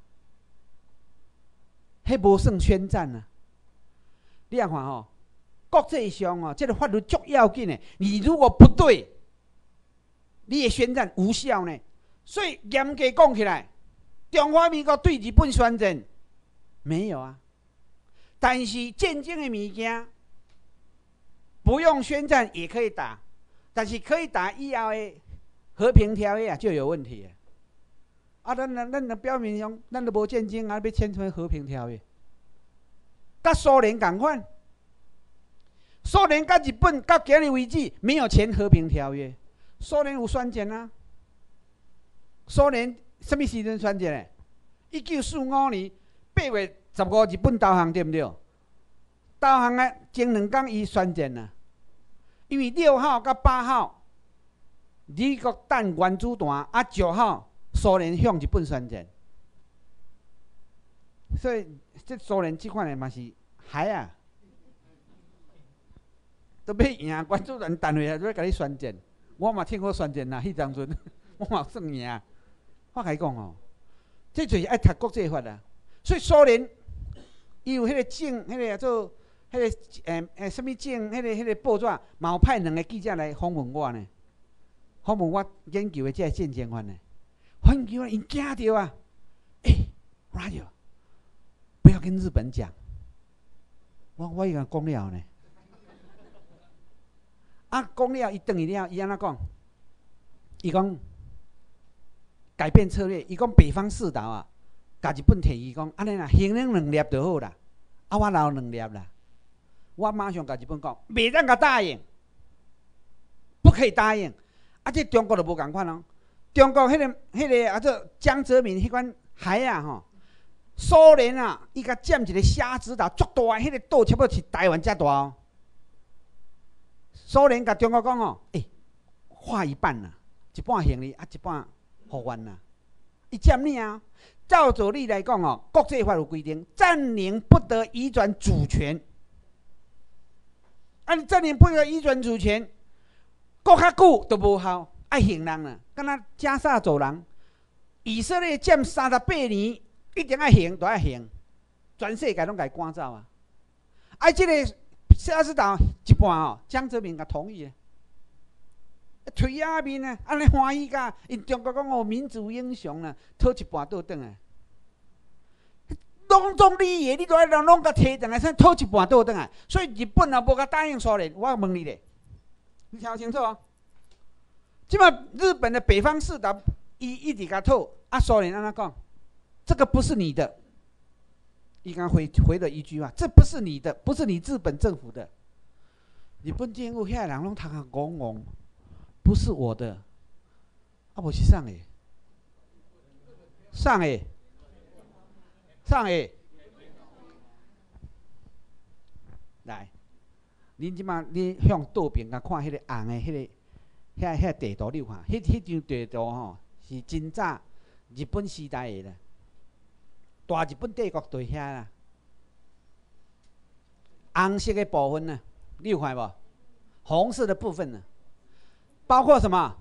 S2: 迄无算宣战啊！你啊看吼，国际上哦，这个法律足要紧的。你如果不对，你的宣战无效呢。所以严格讲起来，中华民国对日本宣战没有啊。但是战争的物件，不用宣战也可以打，但是可以打以后的和平条约啊就有问题了。啊，咱咱咱的表面上，咱都无战争啊，要签什么和平条约？甲苏联同款，苏联甲日本到今日为止没有签和平条约。苏联有宣战啊？苏联什么时阵宣战的？一九四五年八月十五，日本投降，对不对？投降啊，前两天伊宣战啊，因为六号甲八号，美国弹原子弹，啊九号。苏联向日本宣战，所以这苏联这款的嘛是害啊，都要赢原子弹弹回来，都要甲你宣战。我嘛听过宣战啦，迄当阵我嘛算赢。我甲你讲哦，这就是爱读国际法啦。所以苏联伊有迄个政，迄个叫做迄迄、那个诶诶，什、呃、物证，迄、那个迄、那个报纸，嘛有派两个记者来访问我呢，访问我研究的这个战争犯呢。研究啊，因惊着啊，诶、欸，哪有？不要跟日本讲，我我已经讲了呢。啊，讲了，伊等于了，伊安怎讲？伊讲改变策略，伊讲北方四岛啊，甲日本摕伊讲，安尼啦，行两两粒就好啦。啊，我留两粒啦。我马上甲日本讲，袂当甲答应，不可以答应。啊，这中国就无共款咯。中国迄、那个、迄、那个啊，这江泽民迄款海啊吼，苏联啊，伊甲占一个虾子岛，足大，迄个岛差不多是台湾遮大哦。苏联甲中国讲哦，诶、欸，划一半啦，一半行李啊，一半互阮啦。伊占领啊，照道理来讲哦，国际法有规定，占领不得移转主权。啊，你占领不得移转主权，搁较久都无效，爱行人啦。敢若加沙走廊，以色列占三十八年，一定爱行，都爱行，全世界拢甲伊赶走啊。啊，即、这个。下斯岛一半哦，江泽民甲同意啊，推阿面啊，安尼欢喜甲，因中国讲哦民主英雄啊，讨一半倒转来，拢总理的，你都爱人拢甲摕转来，先讨一半倒转来，所以日本也无甲答应苏联。我问你咧，你听清楚哦。即摆日本的北方四岛，伊一直甲讨，啊苏联安怎讲？这个不是你的。伊刚回回了一句话：“这不是你的，不是你日本政府的。”日本政府遐人拢头壳戆戆，不是我的，啊，无是啥个？啥个？啥个？来，恁即马你向倒边甲看迄个红的迄、那个、遐、遐地图，你看，迄、迄张地图吼是真早日本时代的啦。大日本帝国在遐啦，红色的部分呢，你有看无？红色的部分呢，包括什么？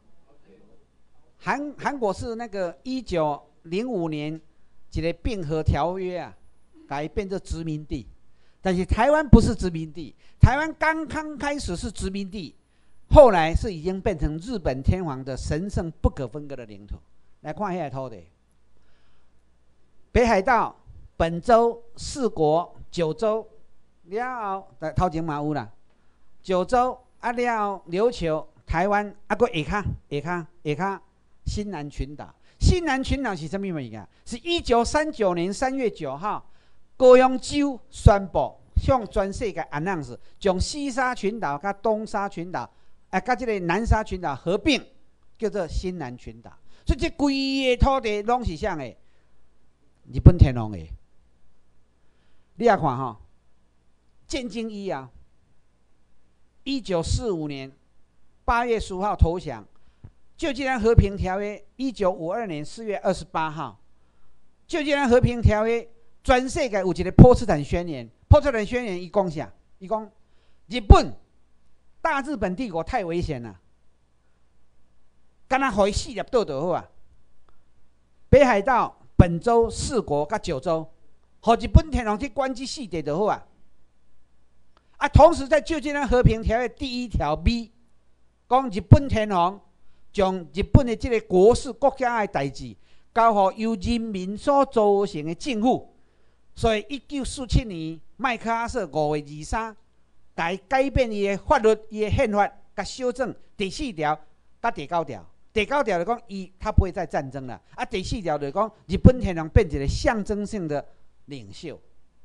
S2: 韩韩国是那个一九零五年一个并合条约啊，改变成殖民地，但是台湾不是殖民地，台湾刚刚开始是殖民地，后来是已经变成日本天皇的神圣不可分割的领土。来看遐土地。北海道、本州、四国、九州，了后，头前嘛有啦。九州啊了后，琉球、台湾啊，搁下骹、下骹、下骹新南群岛。新南群岛是什么物件？是一九三九年三月九号，高雄州宣布向全世界 announce， 将西沙群岛甲东沙群岛啊，甲这个南沙群岛合并，叫做新南群岛。所以这规个土地拢是啥个？日本天皇的，你也看吼，建军以后，一九四五年八月十五号投降，旧金山和平条约，一九五二年四月二十八号，旧金山和平条约，全世界有一个波茨坦宣言，波茨坦宣言伊讲啥？伊讲日本大日本帝国太危险了，敢若互伊四粒岛就好啊，北海道。本州、四国甲九州，和日本天皇去管这四地就好啊。啊，同时在旧金山和平条约第一条 B， 讲日本天皇将日本的这个国事国家的代志交予由人民所组成的政府。所以，一九四七年麦克阿瑟五月二三，改改变伊的法律、伊的宪法，甲修正第四条甲第九条。第九条就讲，伊他不会再战争了。啊，第四条就讲，日本天皇变成了象征性的领袖。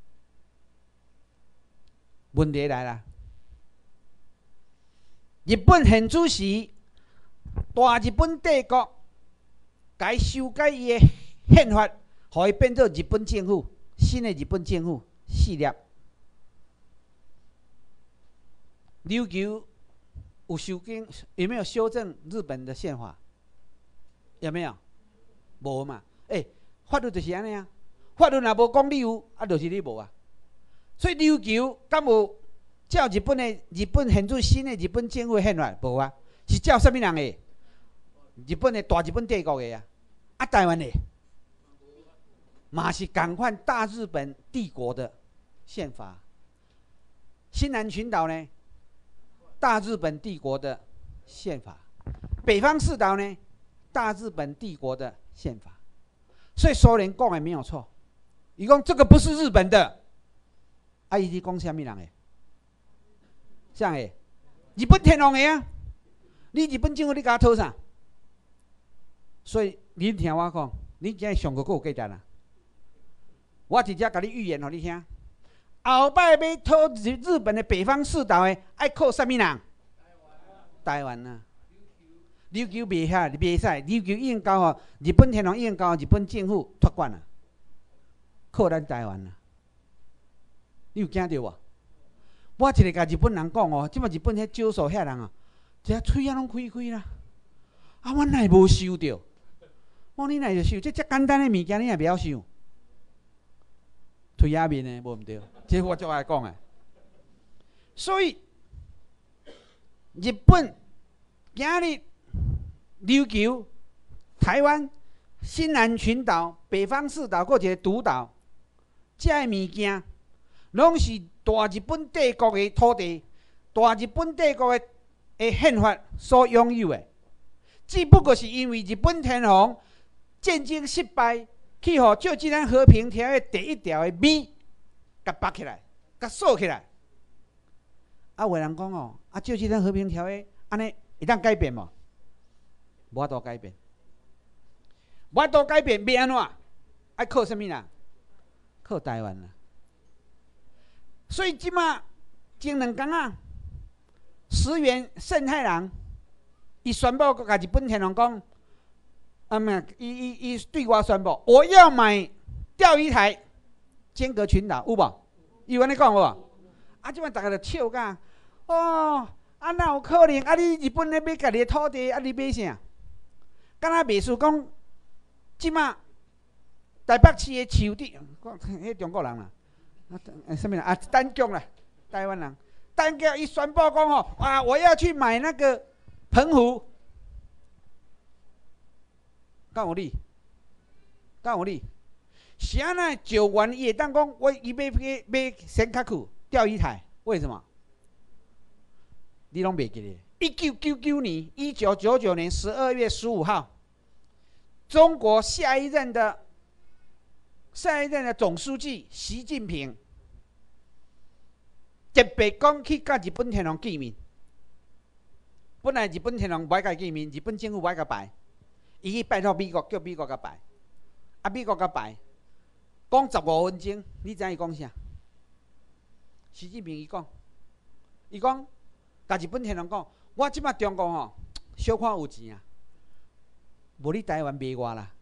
S2: 问题来了，日本现主席大日本帝国该修改伊的宪法，互伊变做日本政府，新的日本政府四粒。琉球有修改，有没有修正日本的宪法？有没有？无嘛？诶、欸，法律就是安尼啊。法律若无讲你有，啊，就是你无啊。所以琉球敢有照日本的日本现在新的日本政府的宪法无啊？是照什么人的？日本的大日本帝国的啊。啊，台湾的嘛是共款大日本帝国的宪法。 新南群岛呢，大日本帝国的宪法；北方四岛呢，大日本帝国的宪法。所以苏联讲的没有错，伊讲这个不是日本的，啊，伊是讲什么人的？啥的？日本天皇的啊！你日本政府你甲我讨啥？所以你听我讲，你今日上课还有价值啊！我直接甲你预言互你听，后摆要讨日日本的北方四岛的，爱靠什么人？台湾啊！琉球袂遐，袂使，琉球已经交吼日本天皇已经交日本政府托管啊，靠咱台湾啊！你有惊到无？我一直甲日本人讲哦，即摆日本迄少数遐人啊，一下喙啊拢开开啦，啊，我哪会无收着？我你哪会收？这遮简单的物件你也袂晓收？推下面的无毋对，这我就爱讲诶。所以日本今日琉球、台湾、新南群岛、北方四岛，搁一个独岛，这些物件拢是大日本帝国的土地，大日本帝国的的宪法所拥有的。只不过是因为日本天皇战争失败，去互旧金山和平条约第一条的米，甲绑起来，甲锁起来。啊，有人讲哦，啊，旧金山和平条约安尼会当改变无？无法度改变，无法度改变，要安怎？爱靠什么啦？靠台湾啦。所以即马前两天啊，石原慎太郎伊宣布，甲日本天皇讲，啊咩？伊伊伊对我宣布，我要买钓鱼台、尖阁群岛，有无？伊有安尼讲无？啊，即马大家就笑甲，哦，啊哪有可能？啊你日本咧买家己的土地，啊你买啥？敢若袂输讲，即马台北市的市长，迄中国人啦，啊，什么人啊？陈菊啦，台湾人，陈菊伊宣布讲哦，啊，我要去买那个澎湖，敢有理？敢有理？是安那九元伊会当讲，我伊要去买仙卡库钓鱼台，为什么？你拢袂记得？一九九九年，一九九九年十二月十五号，中国下一任的下一任的总书记习近平特别讲去甲日本天皇见面。本来日本天皇无爱甲见面，日本政府无爱甲拜，伊去拜托美国，叫美国甲拜。啊，美国甲拜，讲十五分钟，你知影伊讲啥？习近平伊讲，伊讲，甲日本天皇讲。我即摆中国吼，小可有钱啊，无你台湾卖我啦。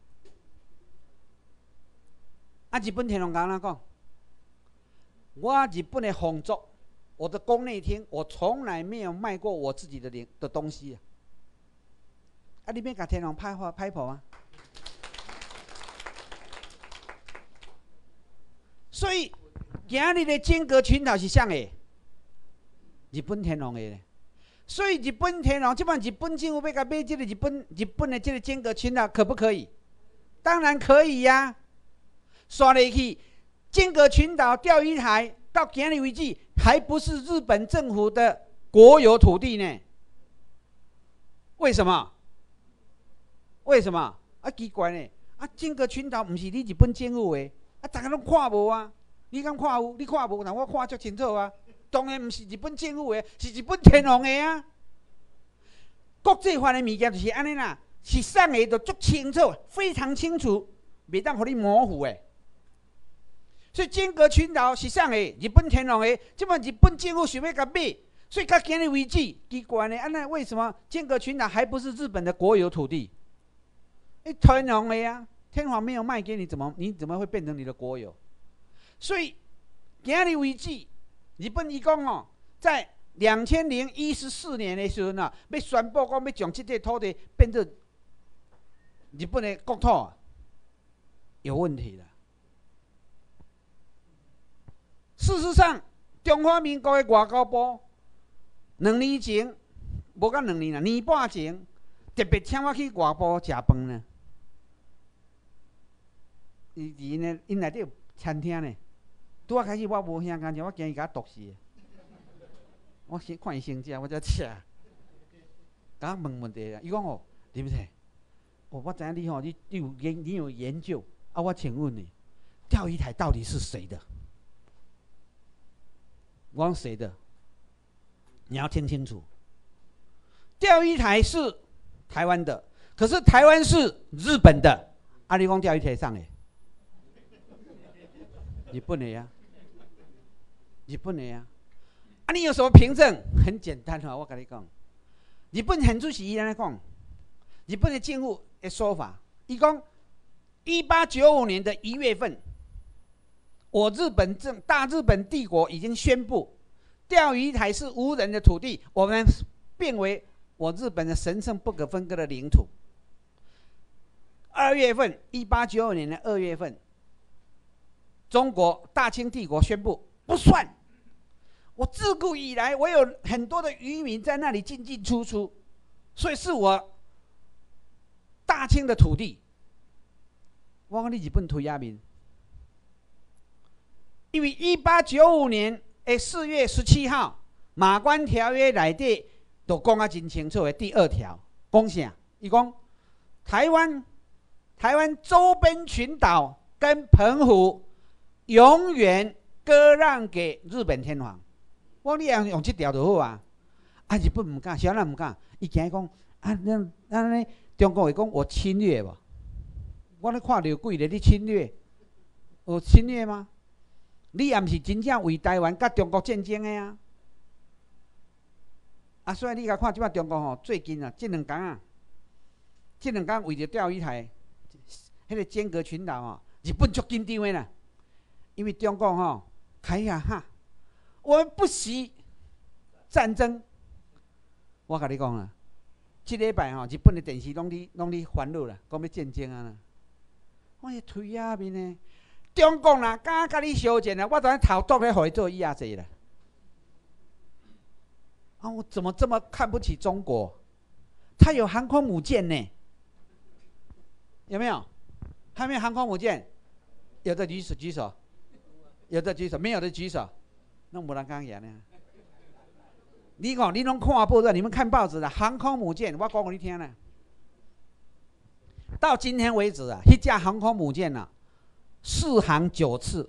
S2: 啊，日本天皇甲咱讲，我日本的皇族，我的宫内厅，我从来没有卖过我自己的的东西啊。啊，你免甲天皇拍破拍破啊。所以，今日的尖阁群岛是谁的？日本天皇的。所以日本天皇，即摆日本政府要甲买这个日本日本的这个尖阁群岛，可不可以？当然可以呀、啊。刷下去，尖阁群岛钓鱼台到今日为止，还不是日本政府的国有土地呢？为什么？为什么？啊，奇怪呢！啊，尖阁群岛不是你日本政府的，啊，大家拢看无啊？你敢看有？你看无？但我看足清楚啊！当然不是日本政府的，是日本天皇的啊。国际法的物件就是安尼啦，是送的就足清楚，非常清楚，袂当互你模糊的。所以尖阁群岛是送的，日本天皇的，即摆日本政府想要甲买，所以到今日为止，奇怪呢，安那为什么尖阁群岛还不是日本的国有土地？诶，天皇的呀，天皇没有卖给你，怎么你怎么会变成你的国有？所以今日为止。日本伊讲哦，在两千零一十四年的时候呢，要宣布讲要将这块土地变成日本的国土，有问题了。事实上，中华民国的外交部两年前，无到两年啦，年半前，特别请我去外部食饭呢。伊因呢，因内底有餐厅呢。拄啊开始我无啥感觉，我惊伊甲我毒死。 我先看伊成绩，我才切。甲我问问题啊，伊讲哦，对不对？哦，我知影你吼，你你有研你有研究啊？我请问你，钓鱼台到底是谁的？我讲谁的？你要听清楚。钓鱼台是台湾的，可是台湾是日本的。啊，你讲钓鱼台上诶？日本的呀、啊，日本的呀、啊。啊，你有什么凭证？很简单哈、哦，我跟你讲，日本很主席伊安尼讲，日本的政府的说法，伊讲，一八九五年的一月份，我日本政大日本帝国已经宣布，钓鱼台是无人的土地，我们变为我日本的神圣不可分割的领土。二月份，一八九五年的二月份。中国大清帝国宣布不算，我自古以来我有很多的渔民在那里进进出出，所以是我大清的土地。我讲你日本推下面，因为一八九五年的四月十七号，马关条约内底就讲啊真清楚的第二条，讲啥？伊讲台湾台湾周边群岛跟澎湖。永远割让给日本天皇。我你用用这条就好啊。啊，日本唔敢，小人唔敢，伊惊讲啊，咱咱呢中国会讲我侵略无？我咧看到几个你侵略，有侵略吗？你也毋是真正为台湾甲中国战争的啊。啊，所以你甲看即摆中国吼，最近啊，这两天啊，这两天为着钓鱼台，迄个尖阁群岛吼，日本足紧张的啦。因为中国吼开呀哈，我们不惜战争。我跟你讲啦，这礼拜吼，日本的电视拢伫拢伫烦恼啦，讲要战争啊啦。我是推下面呢，中国啦，敢甲你相战啊，我当然头剁咧，互伊做亚贼啦。啊，我怎么这么看不起中国？他有航空母舰呢，有没有？还没有航空母舰？有的举手举手。有的举手，没有的举手，那没人敢讲呢。你讲，你拢看报纸，你们看报纸的航空母舰，我讲给你听呢。到今天为止啊，一架航空母舰啊，试航九次。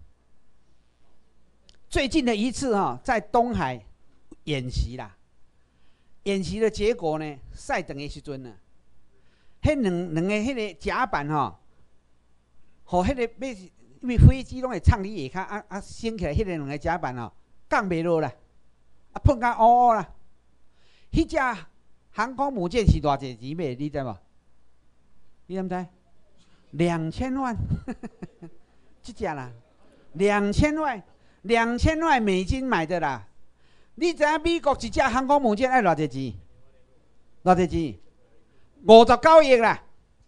S2: 最近的一次啊，在东海演习啦。演习的结果呢，赛等的时阵呢，迄两两个迄个甲板哈，和迄个要。因为飞机拢会唱你下骹，啊啊升起来，迄个两个甲板哦，降袂落啦，啊碰甲乌乌啦。迄只航空母舰是偌济钱买？你知无？你知唔知？两千万，这只啦，两千万，两千万美金买的啦。你知影美国一只航空母舰爱偌济钱？偌济钱？五十九亿啦。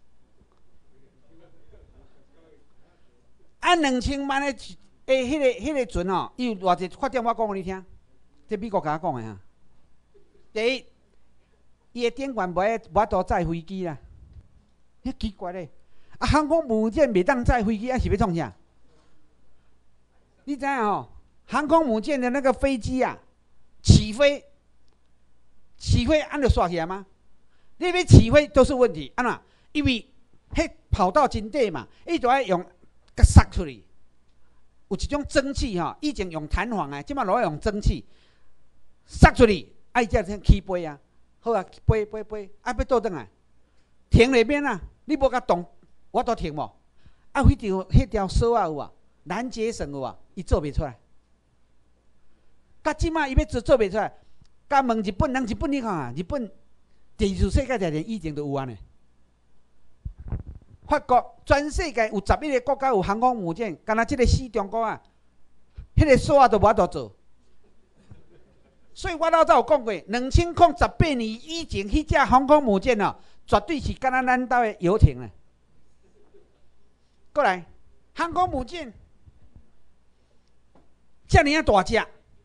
S2: 啊，两千万的诶，迄、那个、迄、那个船哦，伊有偌济发展，我讲互你听。这美国甲我讲的哈。第一，伊的电管无爱无法度载飞机啦。迄奇怪咧，啊，航空母舰袂当载飞机，啊是要创啥？你知影吼？航空母舰的那个飞机啊，起飞，起飞按着刷起来吗？你要起飞都是问题，安怎？因为迄跑道真短嘛，伊就爱用。甲塞出去，有一种蒸汽哈，以前用弹簧的，即摆落用蒸汽塞出去，啊，伊才先起飞啊。好啊，飞飞飞，啊，要倒转来，停那边啊，你无甲动，我都停无。啊，迄条迄条绳啊有啊，拦截绳有啊，伊做袂出来。甲即摆伊要做做袂出来，甲问日本人，日本你看啊，日本第二次世界大战以前就有安尼。法国全世界有十一个国家有航空母舰，干那这个死中国啊，迄、那个锁啊都无法度做。所以我老早有讲过，两千零十八年以前，迄只航空母舰哦，绝对是干那咱岛的游艇啊。过来，航空母舰这么啊大只，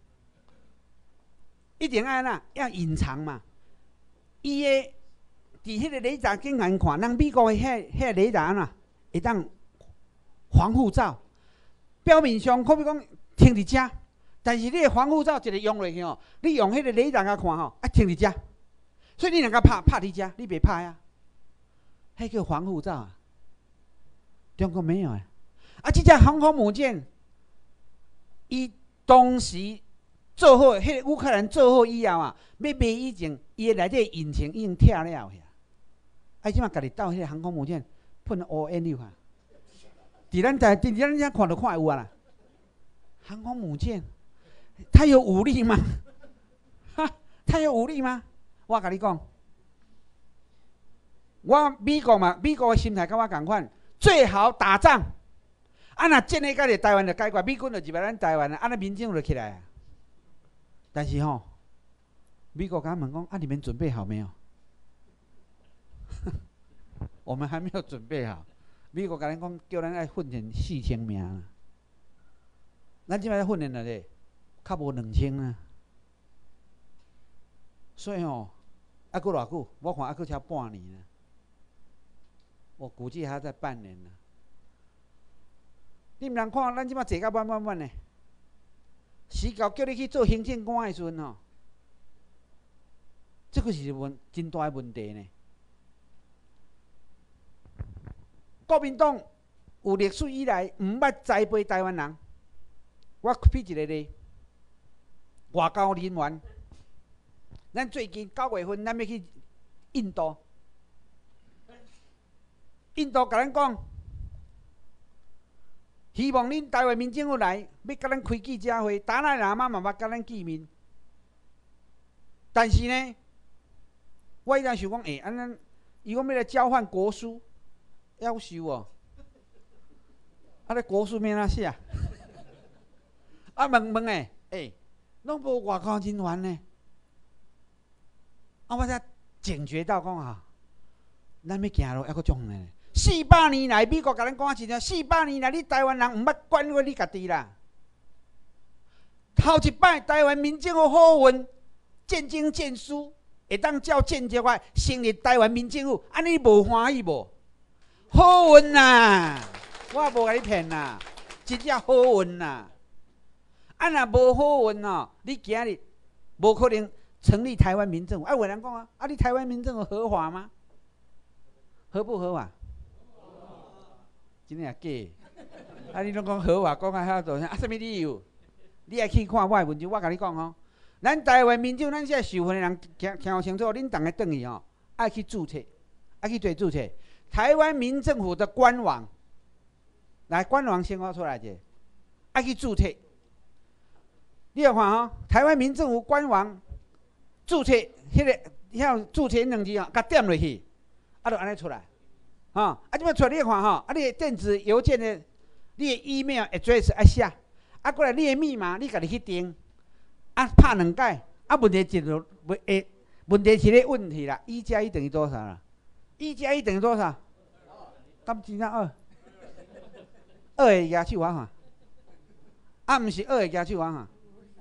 S2: 一定要哪要隐藏嘛，伊的。伫迄个雷达镜眼看，人美国的迄迄个雷达呐，会当防护罩，表面上可比讲停伫遮， 但是你的防护罩一个用落去哦，你用迄个雷达甲看吼，啊停伫遮，所以你两个拍拍伫遮，你袂拍呀、啊？迄叫防护罩啊。中国没有啊，啊，这只航空母舰，伊当时做好，迄个乌克兰做好以后啊，要卖以前，伊的内底引擎已经拆了去啊，啊，即马家己斗迄个航空母舰喷乌烟了啊，伫咱台，伫咱遮看都看有啊啦，航空母舰，它有武力吗？哈，它有武力吗？我甲你讲，我美国嘛，美国的心态甲我共款。最好打仗，啊！若真诶，甲个台湾就解决，美军就入来咱台湾啊，啊！那民警就起来啊。但是吼，美国甲问讲，啊，你们准备好没有？我们还没有准备好。美国甲咱讲，叫咱爱训练四千名啦。咱即摆训练了咧，较无两千啊。所以吼，还佫偌久？我看还佫差半年啊。我估计还要再半年呢。你毋通看咱即摆坐甲满满满呢，时到叫你去做行政官的时阵吼，这个是问真大的问题呢。国民党有历史以来毋捌栽培台湾人，我举一个例，外交人员，咱最近九月份咱要去印度。印度甲咱讲，希望恁台湾民政府来，要甲咱开记者会，达赖喇嘛嘛捌甲咱见面。但是呢，我一直想讲，诶、欸，安咱伊讲要来交换国书，夭寿哦。啊，咧国书免哪写？啊，问问诶，诶、欸，拢无外交人员呢？啊，我才警觉到讲啊，咱要行路还佫足远呢。四百年来，美国甲咱讲一条，四百年来，你台湾人毋捌管过你家己啦。头一摆，台湾民政府好运，见经见书，会当照建设法成立台湾民政府，安尼无欢喜无？好运呐！我无甲你骗啦，真正好运呐！啊，若无好运哦，你今日无可能成立台湾民政府。啊，有人讲啊，啊，你台湾民政府合法吗？合不合法？真正假的？啊！你拢讲合法，讲啊遐多啊？什么理由？你爱去看我的文章，我甲你讲吼，咱台湾民众，咱现在受训的人听听清楚，恁逐个转去吼，爱去注册，爱去对注册台湾民政府的官网，来官网先我出来者，爱去注册。你要看吼，台湾民政府官网注册，迄个遐注册两字吼，甲点落去，啊，就安尼出来。吼、哦，啊，即摆出来你看吼，啊，你的电子邮件的，你的 email address 爱写，啊，过来你的密码你家己去定，啊，拍两摆，啊，问题就问诶，问题是咧问题啦，一加一等于多少啦？一加一等于多少？咁真正二，二会举手啊哈，啊，毋是二会举手啊哈。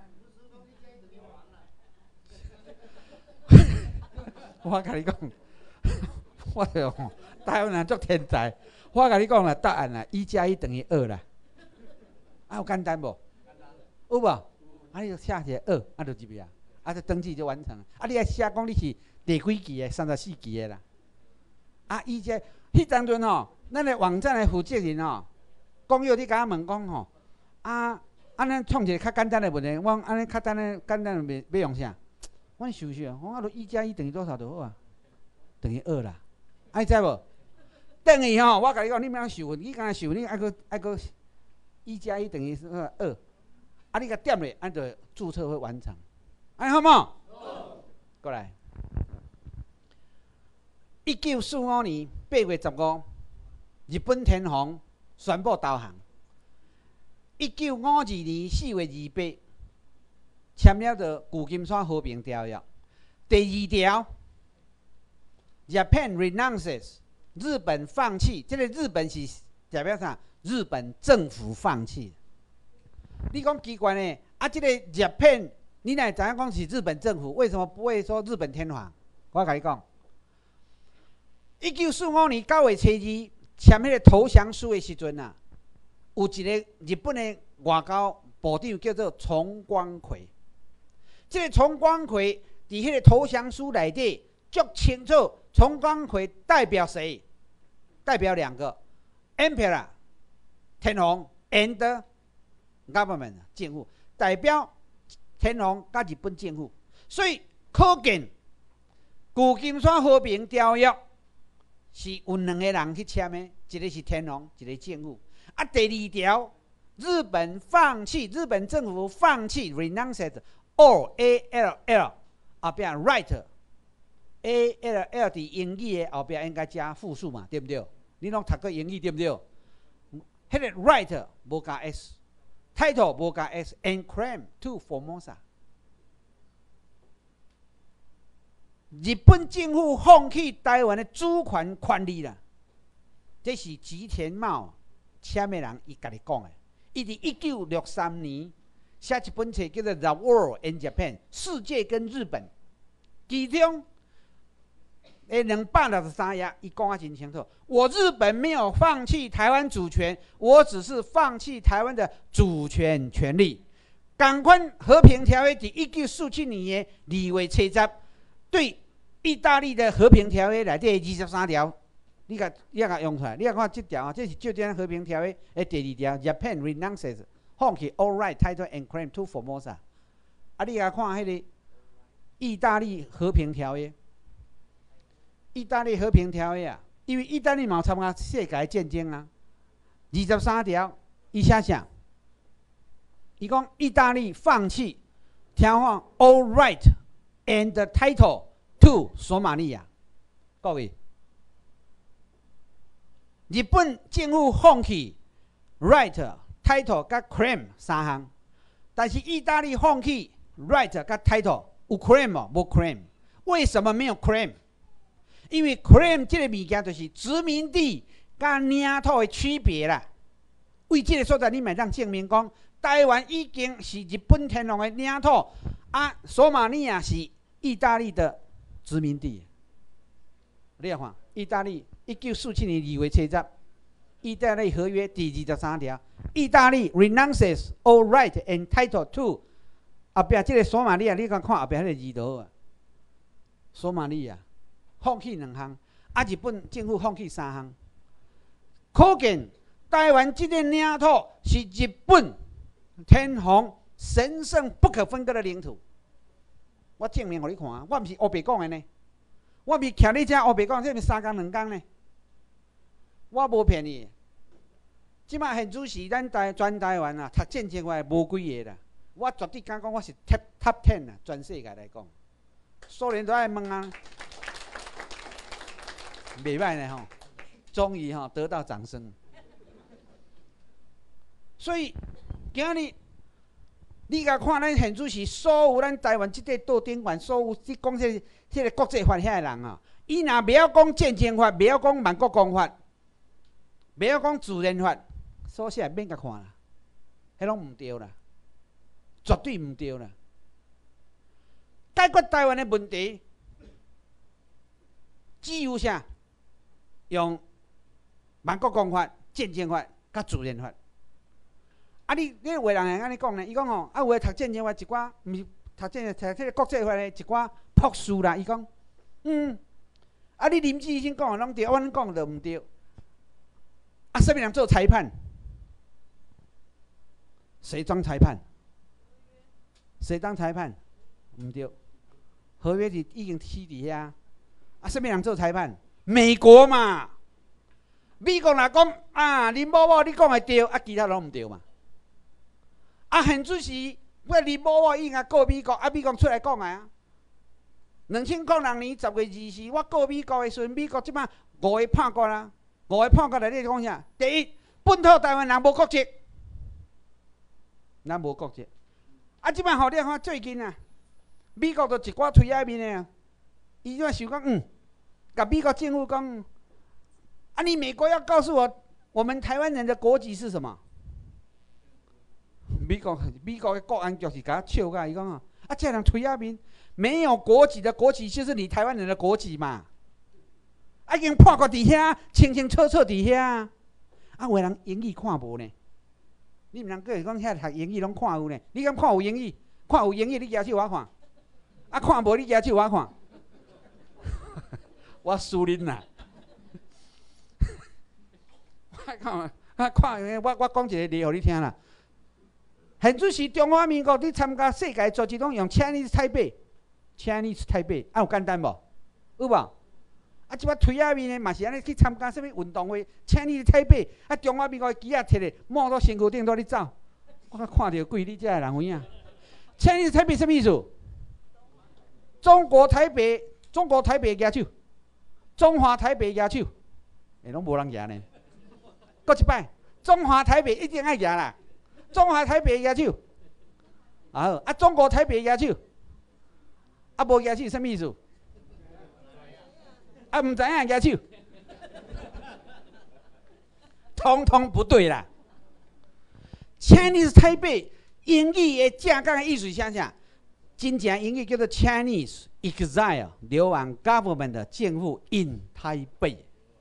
S2: 我甲你讲，我着吼。台湾人足天才，我甲你讲啦，答案啦，一加一等于二啦。啊，有简单无？有无？啊，你就写一个二，啊，就入去啊，啊，就登记就完成了。啊，你爱写讲你是第几期的，三十四期的啦。啊，一加，迄当阵吼，咱的网站的负责人吼，讲要你甲我问讲吼，啊，安尼创一个较简单的问题，我安尼较简单简单的要用啥？我想想，我讲一加一等于多少就好啊？等于二啦。爱知无？等于吼，我甲你讲，你莫受训，你敢若受训，你爱个爱个一加一等于是二，啊，你甲点咧，按着注册会完成，安尼好冇？好。过来，一九四五年八月十五，日本天皇宣布投降。一九五二年四月二八，签了着旧金山和平条约。第二条 ，Japan renounces。日本放弃，这个日本是代表啥？日本政府放弃。你讲奇怪呢？啊，这个 Japan， 你哪知影讲是日本政府？为什么不会说日本天皇？我甲你讲，一九四五年九月初二签迄个投降书的时阵啊，有一个日本的外交部长叫做崇光葵。这个崇光葵在迄个投降书内底足清楚，崇光葵代表谁？代表两个 ，Emperor 天皇 and government 政府，代表天皇甲日本政府。所以可见旧金山和平条约是有两个人去签的，一个是天皇，一个政府。啊，第二条，日本放弃，日本政府放弃 renounced all A L L 后边 right A L L 伫英语的后边应该加复数嘛，对不对？你拢读过英语对不对？迄个 right 无加 s，title 无加 s，and claim to Formosa。日本政府放弃台湾的主权权利啦，这是吉田茂签的人伊家己讲的。伊伫一九六三年写一本册叫做《The World and Japan》，世界跟日本，其中诶两百六十三页，伊讲啊真清楚。我日本没有放弃台湾主权，我只是放弃台湾的主权权利。同款和平条约伫一九四七年的二月七十，对意大利的和平条约内底二十三条，你甲你甲用出来，你甲看这条啊，这是旧金和平条约的第二条 ，Japan renounces 放弃 all right, title and claim to Formosa。啊，你甲看迄个意大利和平条约，意大利和平条约啊，因为意大利嘛参加世界战争啊，二十三条，伊写啥？伊讲意大利放弃听话 all right and title to 索马利亚，各位，日本政府放弃 right、title 甲 claim 三项，但是意大利放弃 right 甲 title 有 claim 无？无 claim。为什么没有 claim？ 因为 claim 这个物件就是殖民地甲领土的区别啦。为这个所在，你咪当证明讲，台湾已经是日本天皇的领土，啊，索马利亚是意大利的殖民地。你看，意大利一九四七年二月七十，意大利合约第二十三条，意大利 renounces all right and title to 后边这个索马利亚，你看看后边迄个字图啊，索马利亚放弃两项，啊，日本政府放弃三项，可见台湾这个领土是日本天皇神圣不可分割的领土。我证明给你看啊，我不是黑白讲的呢，我不是徛你遮黑白讲，这是三天两天呢，我无骗你。即马现主席咱台全台湾啊，读战争的无几个啦，我绝对敢讲我是 top top ten 啦，全世界来讲，所有人都爱问啊，袂歹呢吼，终于吼得到掌声。所以今日你甲看咱现主席所有咱台湾即块岛顶岸所有即讲这这个国际法遐个人啊，伊若袂晓讲战争法，袂晓讲万国公法，袂晓讲自然法，所写免甲看啦，迄拢毋对啦，绝对毋对啦。解决台湾的问题，只有啥？用万国公法、战争法甲自然法。啊你，你有个人会安尼讲呢？伊讲吼，啊有个读战争法一寡，毋是读战读这个国际法的一寡朴素啦。伊讲，嗯，啊你林志先讲的拢对，阮讲的毋对。啊，什么人做裁判？谁当裁判？谁当裁判？毋对，合约是已经起伫遐。啊，什么人做裁判？美国嘛。美国若讲啊，林某某你讲的对，啊其他拢毋对嘛。啊，现主席我林某某已经告美国，啊美国出来讲的啊。两千零六年十月二四，我告美国的时阵，美国即摆五个判决啦，五个判决内底讲啥？第一，本土台湾人无国籍，咱无国籍。啊，即摆吼你看最近啊，美国都一寡推海面的啊，伊就想讲嗯，甲美国政府讲，啊你美国要告诉我，我们台湾人的国籍是什么？美国美国的国安局是甲他笑甲伊讲啊，啊这人推海面，没有国籍的国籍就是你台湾人的国籍嘛。啊，已经判决伫遐，清清楚楚伫遐。啊，有人英语看无呢？ 你毋通过是讲遐读英语拢看有呢？你敢看有英语？看有英语，你举手我看。啊，看无你举手我看。我输恁啦！我看，啊看，我我讲一个例互你听啦。现阵是中华民国伫参加世界足球，拢用 Chinese Taipei，Chinese Taipei， 啊有简单无？有无？啊，即摆推下面呢，嘛是安尼去参加什物运动会，Chinese Taipei， 啊中华民国旗啊摕咧，摸到身躯顶头咧走，我看到鬼你遮个人有影。Chinese Taipei 什么意思？中国台北，中国台北举手，中华台北举手，诶，拢无人举呢。搁一摆，中华台北一定爱举啦。中华台北举手，啊啊，中国台北举手，啊无举手什么意思？啊，唔知影举手，通通不对啦。Chinese Taipei 英语的正确的意思是啥啥？真正英语叫做 Chinese exile 流亡 government 政府 in Taipei。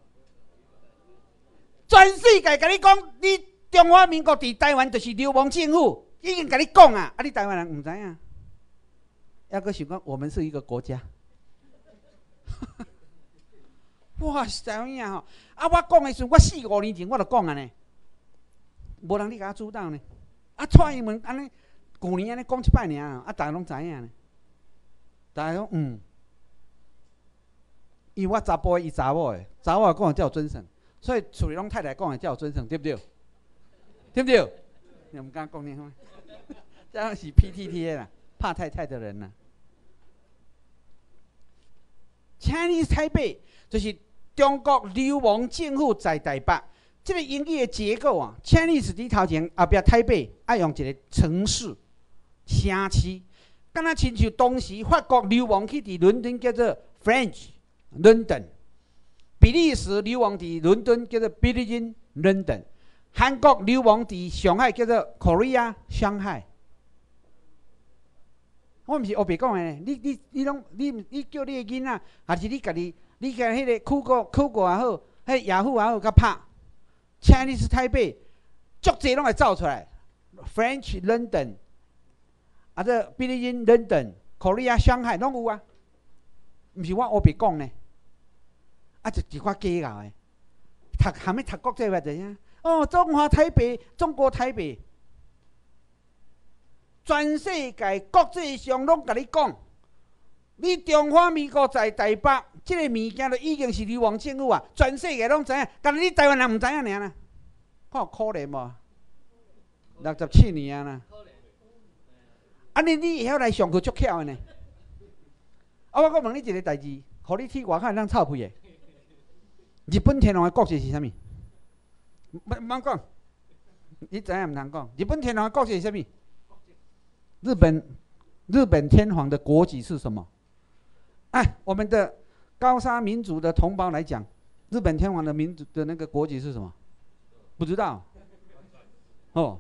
S2: 全世界甲你讲，你中华民国伫台湾就是流亡政府，已经甲你讲啊，啊你台湾人唔知影，还阁想讲我们是一个国家。哇，是知影吼！啊，我讲的时，我四五年前我就讲啊呢，无人你甲我主导呢。啊，蔡英文安尼，去年安尼讲一摆尔，啊，大家拢知影呢。大家讲嗯，因为我查甫的，伊查某的，查某讲的才有准绳，所以厝里拢太太讲的才有准绳，对不对？对不对？你唔敢讲呢？这样是 P T T 啦，怕太太的人啦。Chinese Taipei 就是中国流亡政府在台北，这个英语的结构啊 ，Chinese 伫头前，后壁台北爱用一个城市、城市，敢若亲像当时法国流亡去伫伦敦叫做 French London， 比利时流亡伫伦敦叫做 Belgian London， 韩国流亡伫上海叫做 Korea 上海。我毋是黑白讲的，你你你拢你你叫你的囡仔，还是你家己？你甲迄个酷狗、酷狗也好，迄雅虎也好，甲拍 Chinese Taipei， 足侪拢会走出来。French London， 啊，这 Belgian London、Korea 上海拢有啊，毋是我黑白讲呢。啊，就一寡假搞的，读含要读国际法就影。哦，中华台北，中国台北。全世界国际上拢甲你讲，你中华民国在台北，这个物件就已经是流亡政府啊！全世界拢知影，但是你台湾人唔知影尔啦。看可怜无？六十七年啊啦。安尼你以后来上课足巧的呢。啊，我搁问你一个代志，互你去外口当臭屁的。日本天皇的国籍是啥物？唔唔讲，你知影唔通讲？日本天皇的国籍是啥物？日本日本天皇的国籍是什么？哎，我们的高沙民族的同胞来讲，日本天皇的民族的那个国籍是什么？不知道。哦，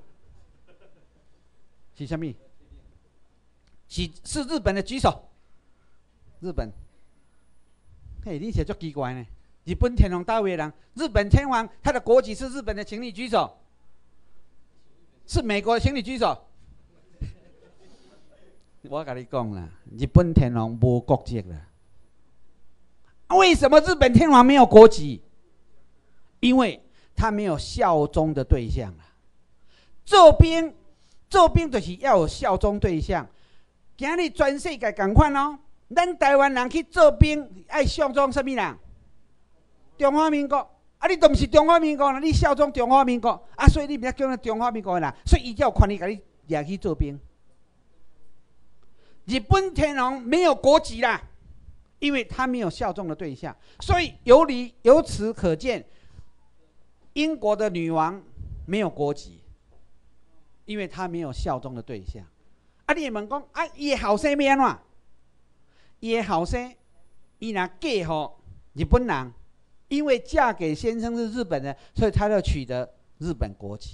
S2: 是什么？是是日本的举手。日本，嘿，你写足奇怪呢。日本天皇大位人，日本天皇他的国籍是日本的，请你举手。是美国的，请你举手。我跟你讲啦，日本天皇无国籍啦。为什么日本天皇没有国籍？因为他没有效忠的对象啦。做兵，做兵就是要有效忠对象。今日全世界同款哦，咱台湾人去做兵，爱效忠什么人？中华民国。啊，你都不是中华民国啦，你效忠中华民国啊，所以你不要叫咱中华民国的人，所以伊才有权利甲你抓去做兵。日本天皇没有国籍啦，因为他没有效忠的对象，所以由理由此可见，英国的女王没有国籍，因为她没有效忠的对象。啊，你问讲啊，伊的后生要安怎？伊的后生，伊若嫁予日本人，因为嫁给先生是日本人，所以他就取得日本国籍。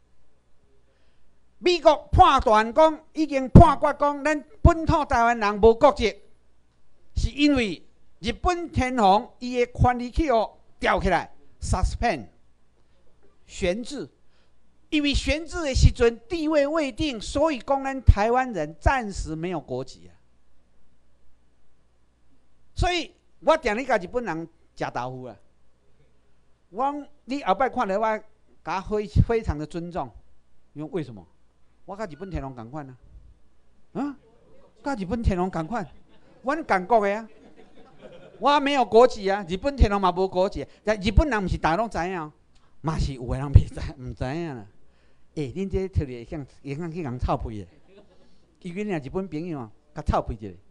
S2: 美国判断讲，已经判决讲，咱本土台湾人无国籍，是因为日本天皇伊的权力去互调起来 ，suspend 悬置， 因为选举的时阵地位未定，所以讲咱台湾人暂时没有国籍啊。所以我定你甲日本人吃豆腐啊。我你后摆看到我，甲非非常的尊重，因为为什么？我甲日本天皇同款啊，啊，甲日本天皇同款，阮港国的啊。我没有国籍啊，日本天皇嘛无国籍，但日本人毋是大家拢知影，嘛是有个人袂知，毋知影啦。诶、欸，恁这特别向会向去人臭屁的，伊个日本朋友啊，甲臭屁一下，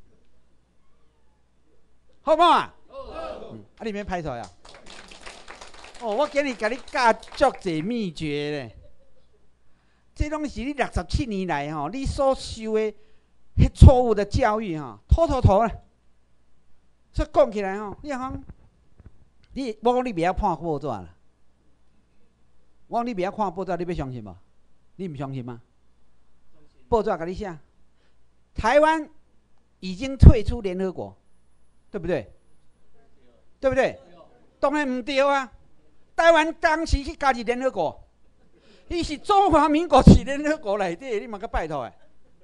S2: 好无啊？嗯，啊你免歹势啊。哦，我今日甲你教足侪秘诀咧，这拢是你六十七年来吼，你所受的迄错误的教育吼，妥妥妥啦。所以讲起来吼，你讲，你我讲你袂晓看报纸啦，我讲你袂晓看报纸，你要相信无？你唔相信吗？报纸甲你写，台湾已经退出联合国，对不对？对不对？当然唔对啊！台湾当时去加入联合国，伊是中华民国是联合国内底，你嘛个拜托诶！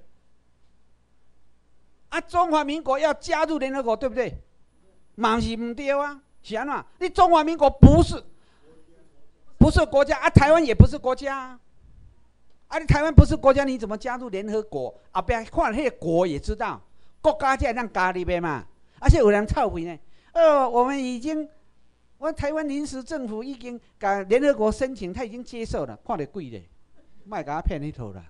S2: 啊，中华民国要加入联合国，对不对？嘛是唔对啊，是安怎？你中华民国不是不是国家啊，台湾也不是国家啊。啊，你台湾不是国家，你怎么加入联合国？后壁看迄个国也知道，国家才能加入的嘛。而且有人臭屁呢，呃，我们已经，我台湾临时政府已经甲联合国申请，他已经接受了，看得贵咧，莫甲我骗迄套啦。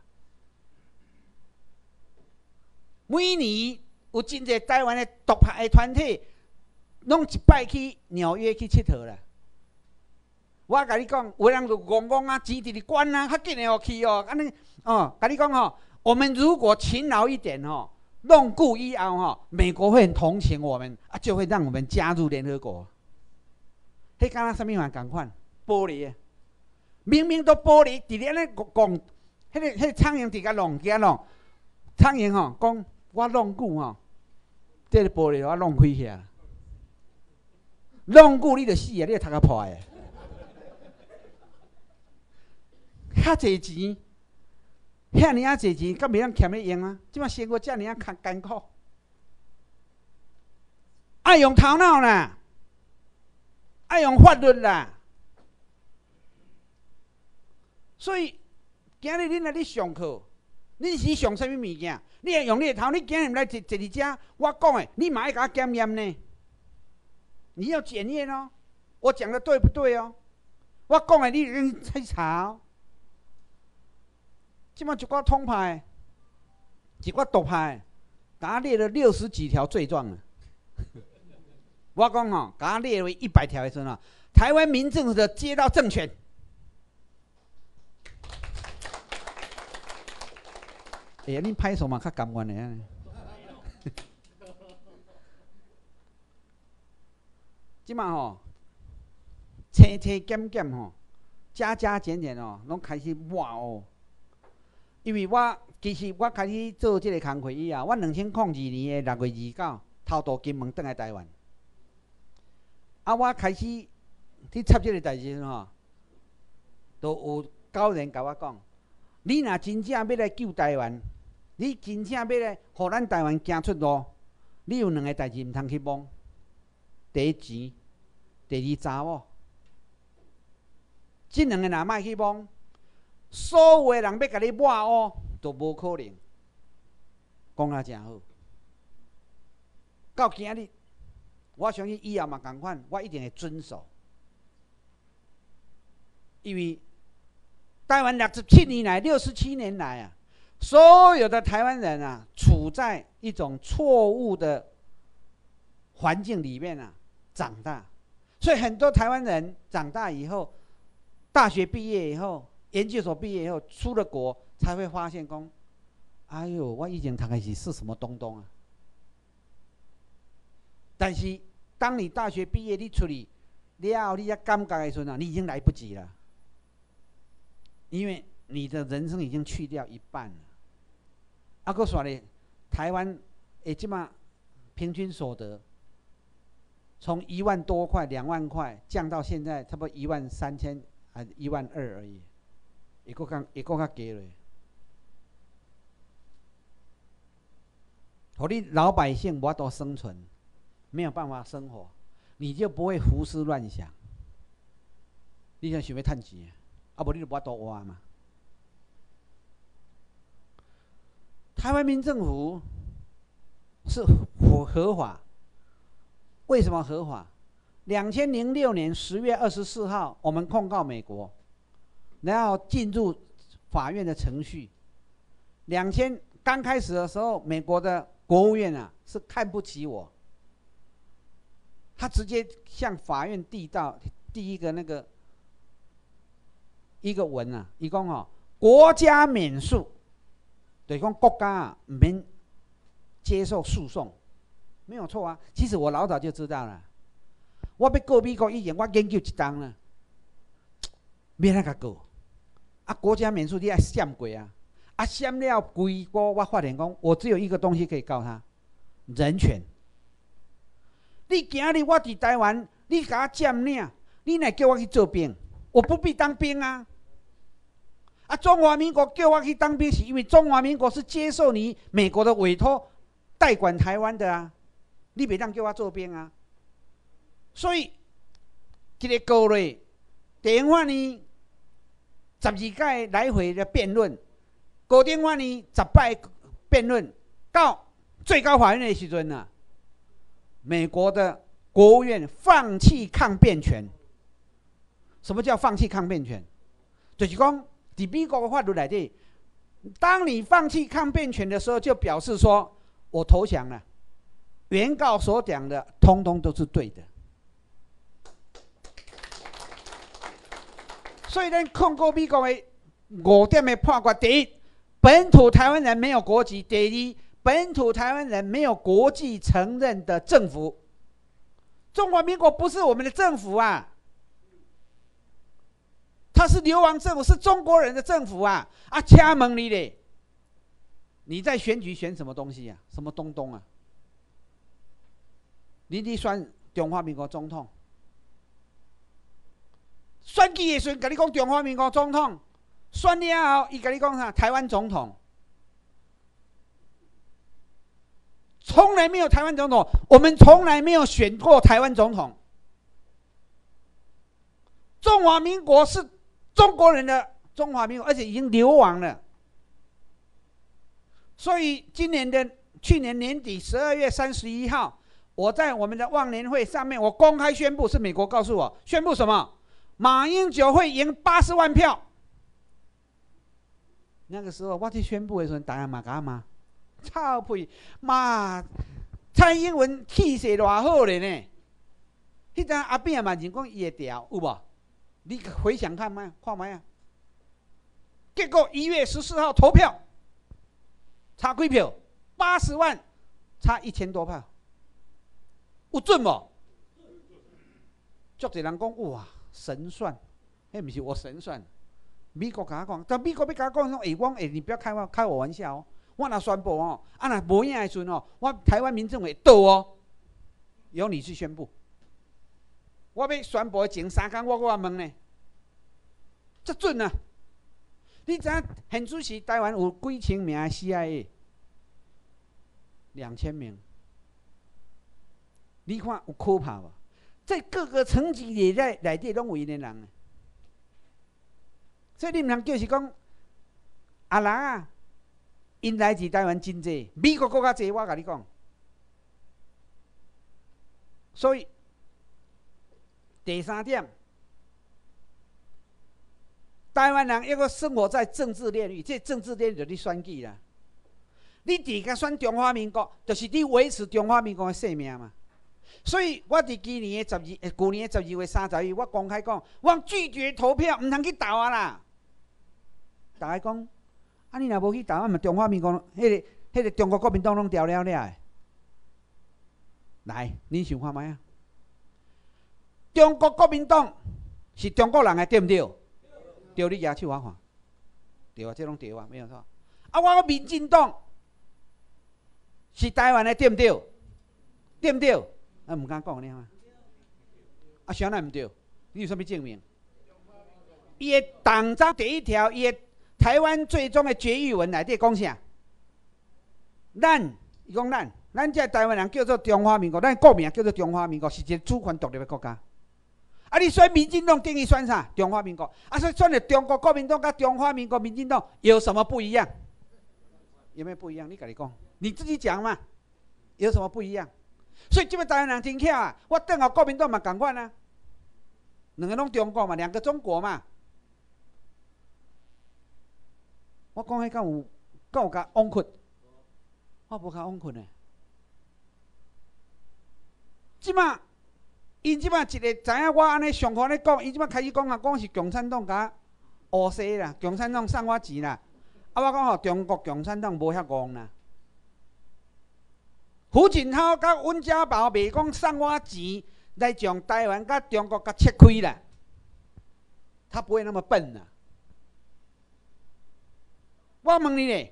S2: 每年有真侪台湾的独派的团体。拢一摆去纽约去佚佗啦！我甲你讲，有人就戆戆啊，钱伫咧管啊，较紧的哦去哦，安尼哦，甲你讲吼，我们如果勤劳一点吼，弄顾以后吼，美国会很同情我们啊，就会让我们加入联合国。迄敢若啥物款共款？玻璃，明明都玻璃，伫咧安尼讲，迄个迄个苍蝇伫甲弄，伫甲弄，苍蝇吼讲，我弄久吼，这个玻璃我弄开去啊。弄久你就死啊！你就头壳破的。遐侪钱，遐尼啊侪钱，敢袂当欠咧用啊？即摆生活遮尼啊艰苦，爱用头脑啦，爱用法律啦。所以今日恁来咧上课，恁是上啥物物件？你会用你的头，你今日来坐坐伫遮，我讲的，你嘛爱甲我检验呢？你要检验哦，我讲的对不对哦？我讲的你你去查哦。即摆一寡统派，一寡独派，甲我列了六十几条罪状了。我讲吼，甲我列为一百条的时候，台湾民政府的街道政权。哎呀，恁拍手嘛较甘愿的啊。即马吼，车车检检吼，加加减减哦，拢开始抹哦。因为我其实我开始做这个工课以后，我两千零二年的六月二九偷渡金门转来台湾。啊，我开始去插这个代志吼，都有高人甲我讲：你若真正要来救台湾，你真正要来互咱台湾行出路，你有两个代志毋通去摸。第一钱，第二查某，这两个若莫去摸，所有的人要甲你抹黑，都无可能。讲啊真好，到今日，我相信以后嘛同款，我一定会遵守。因为台湾六十七年来、六十七年来啊，所有的台湾人啊，处在一种错误的环境里面啊长大，所以很多台湾人长大以后，大学毕业以后，研究所毕业以后，出了国才会发现讲，哎呦，我以前读的是是什么东东啊？但是当你大学毕业，你出去了后，你才感觉的时候，你已经来不及了，因为你的人生已经去掉一半了。啊，搁说咧，台湾诶，即马平均所得从一万多块、两万块降到现在差不多一万三千啊，一万二而已， 会搁更会搁较低咧。互你老百姓无法度生存，没有办法生活，你就不会胡思乱想。你想想要趁钱，啊无你就无法度活嘛。台湾民政府是合法，为什么合法？两千零六年十月二十四号，我们控告美国，然后进入法院的程序。两千刚开始的时候，美国的国务院啊是看不起我，他直接向法院递到第一个那个一个文啊，伊讲哦，国家免诉，就是讲国家啊唔免接受诉讼，没有错啊。其实我老早就知道了，我要告美国以前，我研究一档了，免那个告，啊，国家免诉你爱闪过啊。啊，闪了规个，我发现讲，我只有一个东西可以告他，人权。你今日我伫台湾，你甲我占领，你来叫我去做兵，我不必当兵啊。啊，中华民国叫我去当兵，是因为中华民国是接受你美国的委托，代管台湾的啊。你袂当叫我做兵啊。所以，这个告咧，地方法院十二届来回的辩论。高等法院十摆辩论，到最高法院的时阵啊，美国的国务院放弃抗辩权。什么叫放弃抗辩权？就是讲，在美国的法律内底，当你放弃抗辩权的时候，就表示说我投降了，原告所讲的通通都是对的。所以，咱控告美国的五点的判决：第一，本土台湾人没有国籍；第二，本土台湾人没有国际承认的政府。中华民国不是我们的政府啊，它是流亡政府，是中国人的政府啊！啊，请问你咧，你在选举选什么东西啊？什么东东啊？你伫选中华民国总统，选举的时阵，甲你讲中华民国总统。选了后，伊跟你讲啥？台湾总统，从来没有台湾总统，我们从来没有选过台湾总统。中华民国是中国人的中华民国，而且已经流亡了。所以今年的去年年底十二月三十一号，我在我们的忘年会上面，我公开宣布，是美国告诉我，宣布什么？马英九会赢八十万票。那个时候我去宣布的时候，大家嘛讲嘛，操屁妈，蔡英文气势偌好咧呢！迄阵阿扁嘛认讲伊会调，有无？你回想看卖，看卖啊！结果一月十四号投票，差几票？八十万，差一千多票，有准无？足侪人讲哇，神算，迄不是我神算。美国甲我讲，但美国要甲我讲说，哎，我哎，你不要开我开我玩笑哦！我若宣布哦，啊若无影的时阵哦，我台湾民政会倒哦，由你去宣布。我要宣布前三天，我我问呢，这准啊！你知影现主时台湾有几千名的 C I A？ 两千名。你看有可怕无？在各个层级里在内底拢有因的人。所以你唔通叫是讲啊人啊，因来自台湾真济，美国更较济，我甲你讲。所以第三点，台湾人一个生活在政治炼狱，这政治炼狱就是你选举啦。你伫个选中华民国，就是你维持中华民国的性命嘛。所以我伫今年的十二，去年的十二月三十一，我公开讲，我拒绝投票，唔通去投啊啦。大家讲，啊你若无去投，啊嘛中华民国，迄、那个、迄个中国国民党拢调了了的。来，恁想看卖啊？中国国民党是中国人的，对不对？对，你举手我看。对啊，这拢对啊，没有错。啊，我民进党是台湾的，对不对？对不对？啊，唔敢讲呢嘛。啊，啥那唔对？你有啥物证明？ 伊的党章第一条，伊的台湾最终的决议文内底讲啥？咱伊讲咱，咱这台湾人叫做中华民国，咱国名叫做中华民国，是一个主权独立的国家。啊，你选民进党定义选啥？中华民国。啊，所以选了中国国民党跟中华民国民进党有什么不一样？有没有不一样？你跟你讲，你自己讲嘛，有什么不一样？所以这边台湾人真巧啊，我等下国民党嘛同款啊，两个拢中国嘛，两个中国嘛。我讲迄敢有敢有甲枉困，我无甲枉困诶。即马，因即马一个知影我安尼上课咧讲，伊即马开始讲啊，讲是共产党甲乌西啦，共产党送我钱啦。啊，我讲吼，中国共产党无遐戆啦。胡锦涛甲温家宝袂讲送我钱来将台湾甲中国甲切开啦，他不会那么笨啦。我问你咧，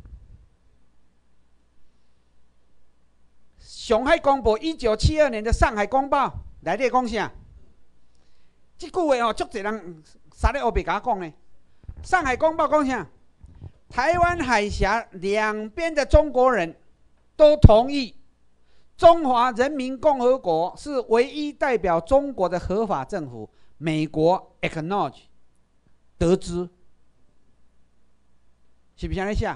S2: 上海公报一九七二年的《上海公报》内底讲啥？这句话吼，足侪人三日后袂甲我讲呢。《上海公报》讲啥？台湾海峡两边的中国人都同意，中华人民共和国是唯一代表中国的合法政府。美国 acknowledge 得知。是不是安尼写？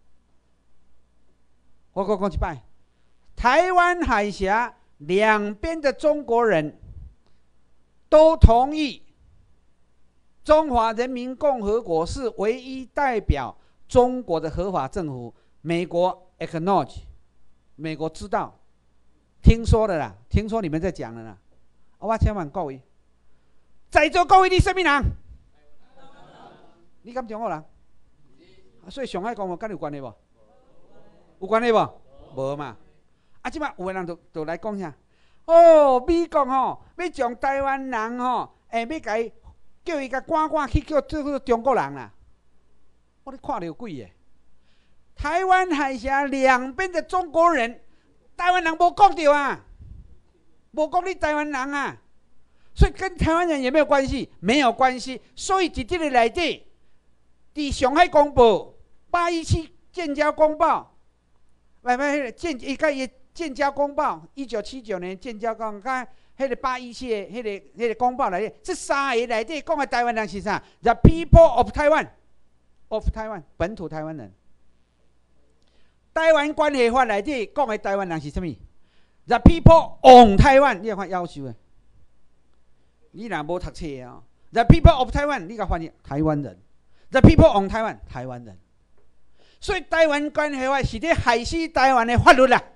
S2: 我再讲一摆，台湾海峡两边的中国人都同意，中华人民共和国是唯一代表中国的合法政府。美国 acknowledge， 美国知道，听说的啦，听说你们在讲了啦。啊，我请问各位，在座各位，你什么人？你敢中国人？所以上海公报跟你有关系无？有关系无？无嘛。啊，即摆有个人就就来讲啥？哦，美国吼要将台湾人吼，诶、欸，要甲伊叫伊甲赶赶去叫做做中国人啦。我咧看到鬼诶！台湾海峡两边的中国人，台湾人无讲到啊，无讲你台湾人啊，所以跟台湾人有没有关系？没有关系。所以伫这个内底。伫上海公报、八一七建交公报，喂喂，建伊个伊建交公报，一九七九年建交公报，迄个八一七的迄个迄个公报内底，这三个内底讲的台湾人是啥 ？The people of Taiwan of Taiwan 本土台湾人。台湾关系法内底讲的台湾人是啥物 ？The people on Taiwan， 你要看要求的。你若无读册啊 ？The people of Taiwan， 你甲翻译台湾人。The people on Taiwan， 台湾人，所以台湾关系法是咧害死台湾的法律啦，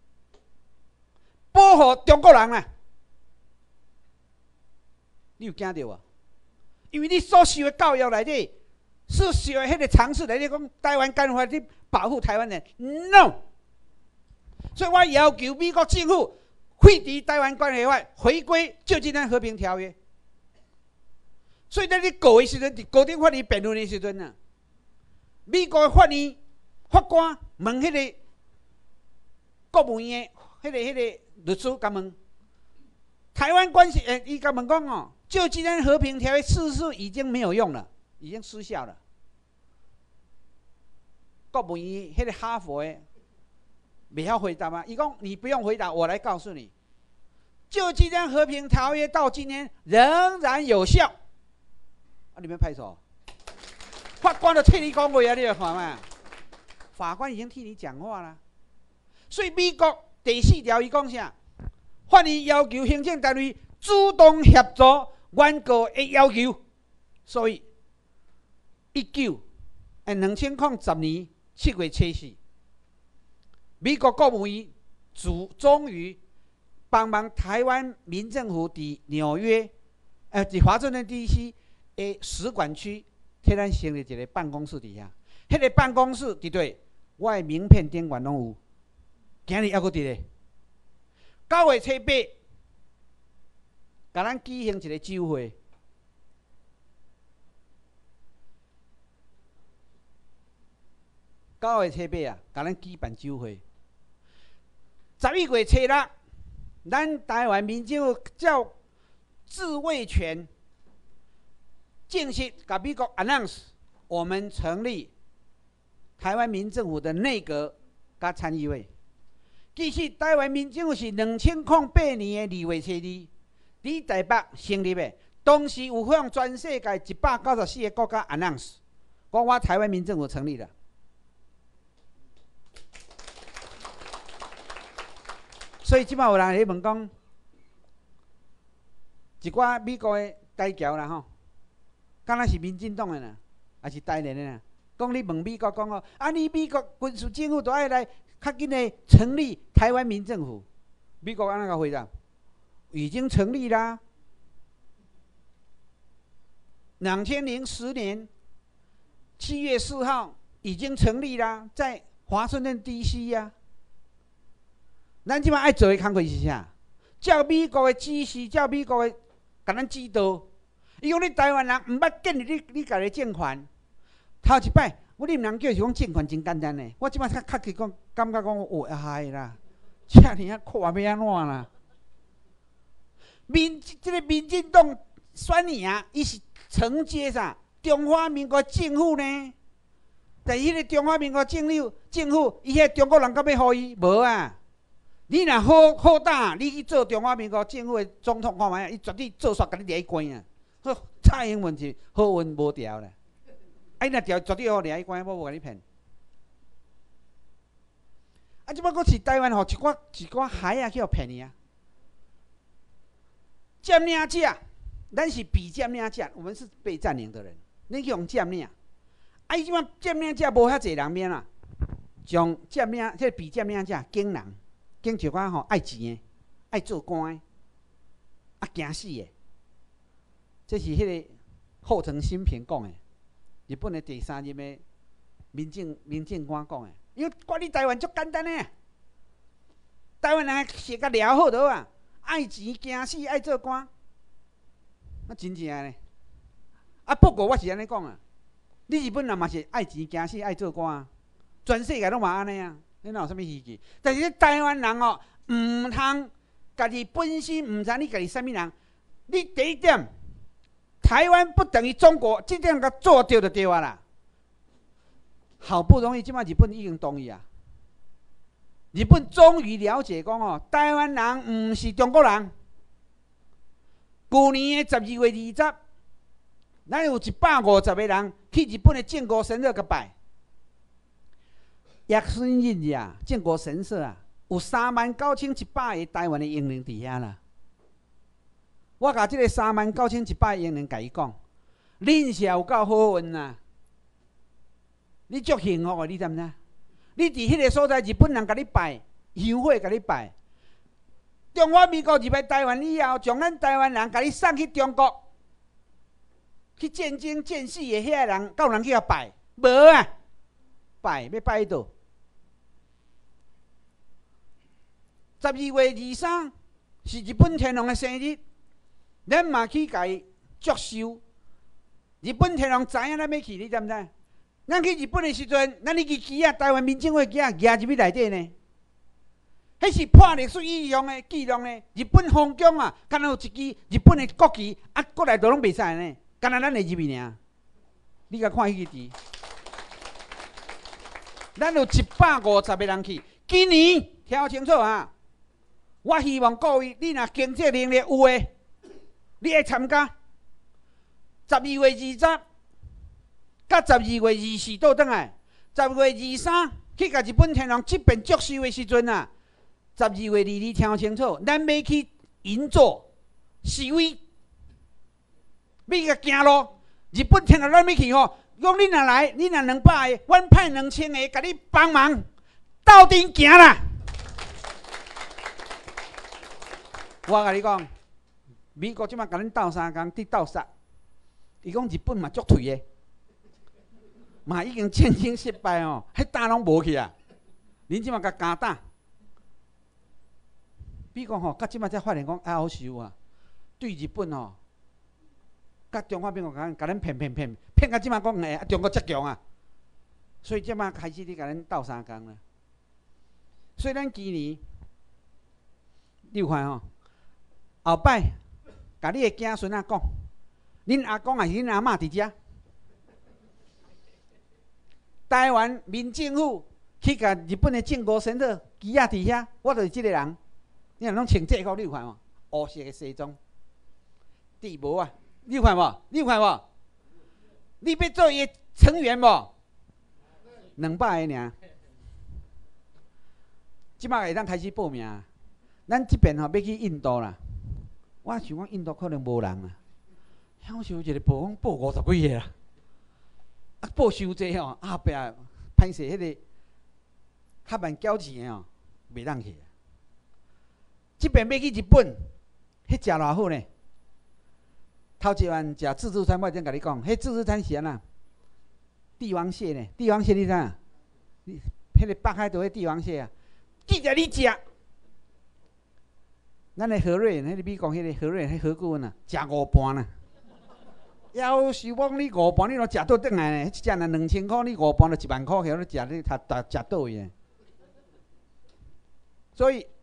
S2: 保护中国人啦。你有惊到无？因为你所受的教育内底，是受迄个常识内底讲台湾关系法去保护台湾人 ，no。所以我要求美国政府废除台湾关系法，回归旧金山和平条约。所以在你告的时阵，伫高等法院辩论的时阵啊，美国的法院法官问迄个国务院的迄个迄个律师，甲问台湾关系，诶，伊甲问讲哦，就今天和平条约是不是已经没有用了，已经失效了？国务院迄个哈佛的袂晓回答吗？伊讲你不用回答，我来告诉你，就今天和平条约到今天仍然有效。啊！你们拍手，法官都替你讲话啊！你来看嘛，法官已经替你讲话了。所以美国第四条伊讲啥？法院要求行政单位主动协助原告的要求。所以一九诶两千零十年七月七日，美国国务院主终于帮忙台湾民政府伫纽约，呃，伫华盛顿 D C。诶，使馆区替咱成立一个办公室底下，迄个办公室伫对，我的名片顶悬拢有。今日还阁伫咧。九月初八，甲咱举行一个酒会。九月初八啊，甲咱举办酒会。十一月初六，咱台湾民政府照自卫权。 正式甲美国 announce 我们成立台湾民政府的内阁甲参议会。其实台湾民政府是两千零八年的二月初二伫台北成立的，当时有向全世界一百九十四个国家 announce， 讲我台湾民政府成立了。所以即摆有人咧问讲，一寡美国的台侨啦吼，敢若是民进党的啦，还是台联的啦？讲你问美国讲哦，啊你美国军事政府都爱来较紧的成立台湾民政府，美国安怎个回答？已经成立啦。两千零十年七月四号已经成立啦，在华盛顿 D C 呀、啊。咱即摆爱做的工作是啥？照美国的指示，照美国的甲咱指导。伊讲你台湾人毋捌建立你你家己政权。头一摆，我你毋通叫是讲政权真简单呢。我即摆较较去讲，感觉讲哦嗨啦，遮尔啊看要安怎啦？民即、這个民进党选赢，伊是承接啥？中华民国政府呢？但迄个中华民国政府政府，伊遐中国人敢要互伊无啊？你若好好打，你去做中华民国政府的总统看卖啊，伊绝对做煞甲你掠去关啊！好，蔡英文是好运无调啦，啊，伊若调绝对互掠去关，我无甲你骗。啊，即摆佫是台湾吼一寡一寡孩仔去互骗去啊！占领者，咱是被占领者，我们是被占领的人，你去用占领。啊，伊即摆占领者无遐济人免啦，将占领即个被占领者惊人。经像我吼爱钱的，爱做官的，啊惊死的。这是迄个后藤新平讲的，日本的第三任的民政民政官讲的。因为管理台湾足简单的，台湾人写甲了好就啊，爱钱惊死，爱做官，那真正呢。啊，不过我是安尼讲啊，你日本人嘛是爱钱惊死，爱做官，全世界拢嘛安尼啊。你哪有啥物稀奇？但是台湾人哦，唔通家己本身唔知你家己啥物人。你第一点，台湾不等于中国，这点甲做对就对啊啦。好不容易，即摆日本已经同意啊。日本终于了解讲哦，台湾人唔是中国人。去年的十二月二十，咱有一百五十个人去日本的靖国神社去拜。叶顺日啊，靖国神社啊，有三万九千一百个台湾的英灵伫遐啦。我甲即个三万九千一百个英灵甲伊讲，恁是有够好运啊！你足幸福的，你知毋知？你伫迄个所在，日本人甲你拜，香火甲你拜。中华民国入来台湾以后，将咱台湾人甲你送去中国，去战争战死的遐个人，够人去遐拜？无啊！拜要拜倒？十二月二三是日本天皇的生日，咱嘛去甲伊祝寿。日本天皇知影咱要去，你知毋知？咱去日本的时阵，咱迄支旗啊，台湾民政府的旗啊，举入去内底呢。迄是破历史以上的记录呢。日本皇宫啊，敢若有一支日本的国旗，啊，国内都拢袂使呢，敢若咱会入去尔。你甲看迄支旗。咱有一百五十个人去，今年听清楚啊！我希望各位，你若经济能力有诶，你会参加。十二月二十，甲十二月二四倒转来，十月二三去甲日本天皇这边祝寿的时阵啊，十二月二二听清楚，咱要去银座示威，要甲行路。日本天皇咱要去吼。讲你若来，你若两百个，阮派两千个，甲你帮忙，斗阵行啦！我甲你讲，美国即马甲咱斗三工，伫斗杀。伊讲日本嘛足退的，嘛已经战争失败哦，迄打拢无去啊。恁即马甲加打，美国吼，到即马才发现讲爱好受啊，对日本吼。甲中华民国甲咱骗骗骗骗到即马讲诶，中国遮强啊，所以即马开始咧甲咱斗相共啦。所以咱今年，你有看吼，后摆甲你诶子孙仔讲， 恁阿公还是恁阿嬷伫遮？台湾民政府去甲日本的靖国神社旗仔伫遐，我就是即个人。你若拢穿制服，你有看无？黑色的西装，地无啊？你有看无？你有看无？你要做伊成员无？两百个尔。即摆会当开始报名。咱即边吼要去印度啦，我想讲印度可能无人啊。我想一个报讲报五十几个啦，啊报伤济吼，后壁歹势迄个较慢缴钱的吼，袂当去。即边要去日本，迄食偌好呢？头一晚食自助餐，我先甲你讲，迄自助餐是安那？帝王蟹呢？帝王蟹你知影？你迄个北海道迄帝王蟹啊，记得你食。咱的何瑞，迄个美国迄个何瑞，迄何顾问啊，食五盘啦。要是讲你五盘，你拢食倒转来呢？一只若两千箍，你五盘就一万箍，去你食你食食食倒位呢？所以，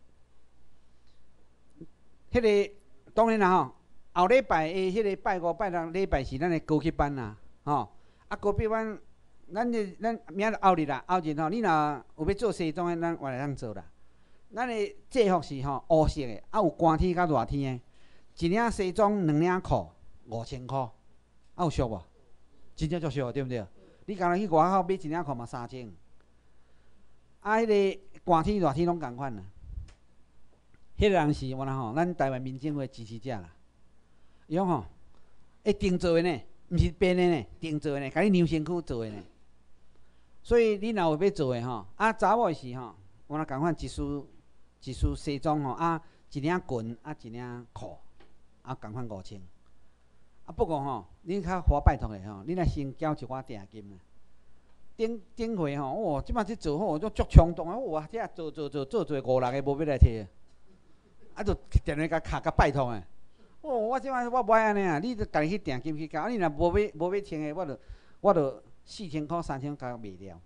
S2: 迄、那个当然啦吼，后礼拜的迄个拜五、拜六礼拜是咱的高级班啦，吼。啊，高级班，咱的咱明后日啦，后日吼，你若有要做西装的，咱我来当做啦。咱的制服是吼黑色的，啊有寒天甲热天的，一领西装两领裤五千箍，啊有俗无？真正足俗，对不对？你干若去外口买一领裤嘛三千，啊，迄、那个寒天热天拢共款啦。迄、那个人是我啦吼，咱台湾民政府的支持者啦。伊讲吼，会定做的呢，毋是编的呢，定做的呢，甲你量身躯做的呢。所以你若有要做的吼，啊查某是吼，我啦共款一束。一束西装吼，啊，一领裙，啊，一领裤，啊，共款五千。啊，不过吼，恁较好拜托的吼，恁来先缴一寡定金啦。顶顶回吼，哦，即摆即做好，我足冲动啊！哇，这做做做做做五六个无要来摕，啊，就电话甲卡甲拜托诶。哦，我即摆我无爱安尼啊，你着家己去定金去交，啊，你若无要无要穿诶，我着我着四千箍、三千箍卖掉。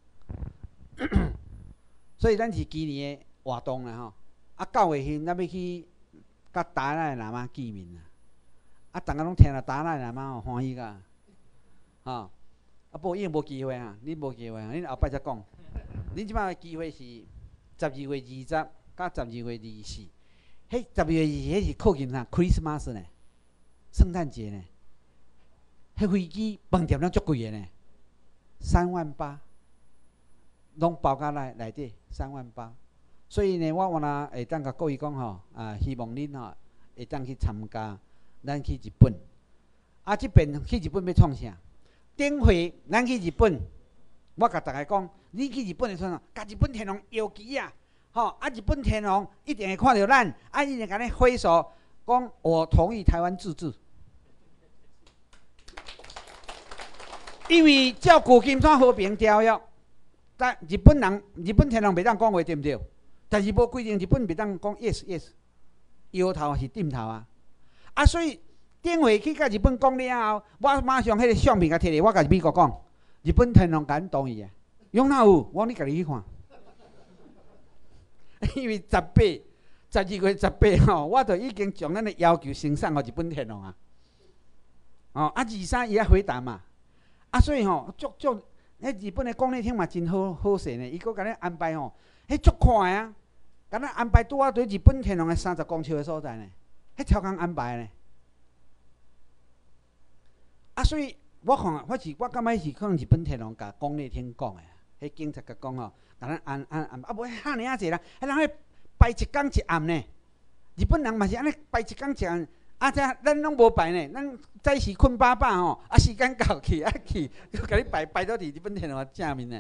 S2: 所以咱是今年诶活动啦吼，啊九月份咱要去甲达赖喇嘛见面啦，啊，逐个拢听了达赖喇嘛吼欢喜甲，吼，啊不过伊无机会啊，你无机会啊，恁后摆才讲，恁即摆诶机会是十二月二十甲十二月二十四，迄十二月二十四迄是靠近啥 ？Christmas 呢，圣诞节呢，迄飞机饭店拢足贵诶呢，三万八，拢包甲内内底三万八。所以呢，我原来会当甲各位讲吼，啊，希望恁吼会当去参加，咱去日本。啊，即边去日本要创啥？顶回咱去日本，我甲大家讲，你去日本的时阵，甲日本天皇摇旗啊，吼，啊，日本天皇一定会看到咱，啊，伊就甲咱挥手，讲我同意台湾自治。因为照旧金山和平条约，但日本人日本天皇袂当讲话，对毋对？但是无规定日本袂当讲 yes yes， 摇头是点头啊！啊，所以顶回去甲日本讲了后，我马上迄个相片甲摕来，我甲美国讲，日本天皇敢同意啊？用哪有？我讲你家己去看。因为十八十二月十八吼，我就已经将咱的要求先送互日本天皇啊。哦，啊二三伊也回答嘛。啊，所以吼，足足，迄日本的讲理厅嘛真好好势呢，伊阁甲咱安排吼。迄足快啊！敢若安排拄啊对日本天皇的三十公尺的所在呢，迄超工安排呢。啊，所以我看，我是我感觉是可能日本天皇甲讲咧厅讲的，迄警察甲讲吼，甲咱安安安，啊无遐尔啊济人，迄人迄排一工一暗呢。日本人嘛是安尼排一工一暗，啊这咱拢无排呢，咱早时困饱饱吼，啊时间到去啊去，就甲你排排到伫日本天皇正面呢。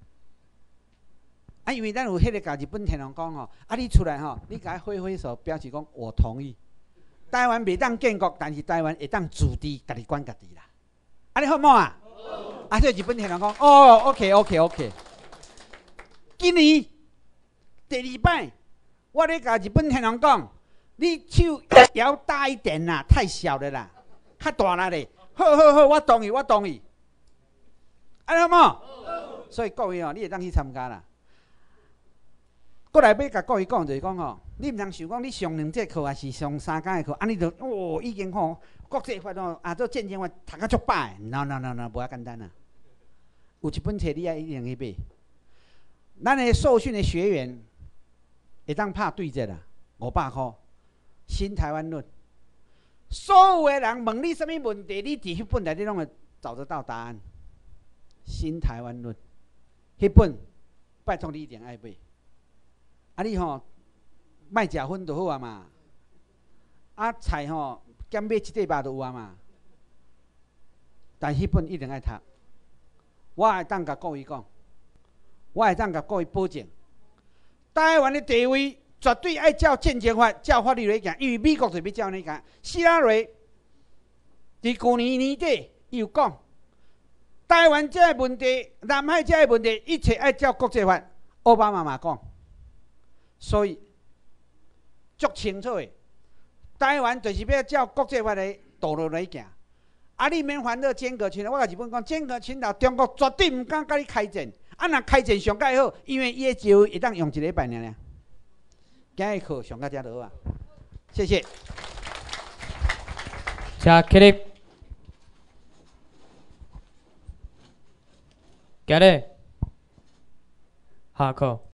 S2: 啊，因为咱有迄个甲日本天皇讲吼，啊，你出来吼，你甲伊挥挥手，表示讲我同意。台湾袂当建国，但是台湾会当自治，家己管家己啦。啊，你好冇啊？啊，所以日本天皇讲，哦 ，OK OK OK。今年第二摆，我咧甲日本天皇讲，你手摇大一点啦，太小了啦，较大啦咧。好好好，我同意，我同意。啊，好冇？所以各位哦，你会当去参加啦。过来要甲各位讲就是讲吼， 你毋通想讲你上两节课还是上三天的课，安尼就哦已经吼国际法哦啊做战争法读啊足摆 ，no no no no， 无遐简单啊。有一本册你爱一定去买。咱的受训的学员会当拍对折啦，五百块。新台湾论，所有的人问你什么问题，你伫迄本内你拢会找得到答案。新台湾论，迄本拜托你一定爱买。啊你吼，卖食薰就好啊嘛。啊菜吼，减买一块肉就有啊嘛。但迄本一定爱读。我会当甲各位讲，我会当甲各位保证，台湾的地位绝对爱照战争法、照法律来行，因为美国就要照你行。希拉蕊伫去年年底伊有讲，台湾这个问题、南海这个问题，一切爱照国际法。奥巴马嘛讲，所以足清楚的，台湾就是要照国际法的道路来行。啊，你免烦恼尖阁群岛，我甲日本讲，尖阁群岛中国绝对毋敢甲你开战。啊，若开战上介好，因为伊的石油会当用一礼拜尔尔。今日课上到遮就好啊，谢谢。
S1: 请起立。今日下课。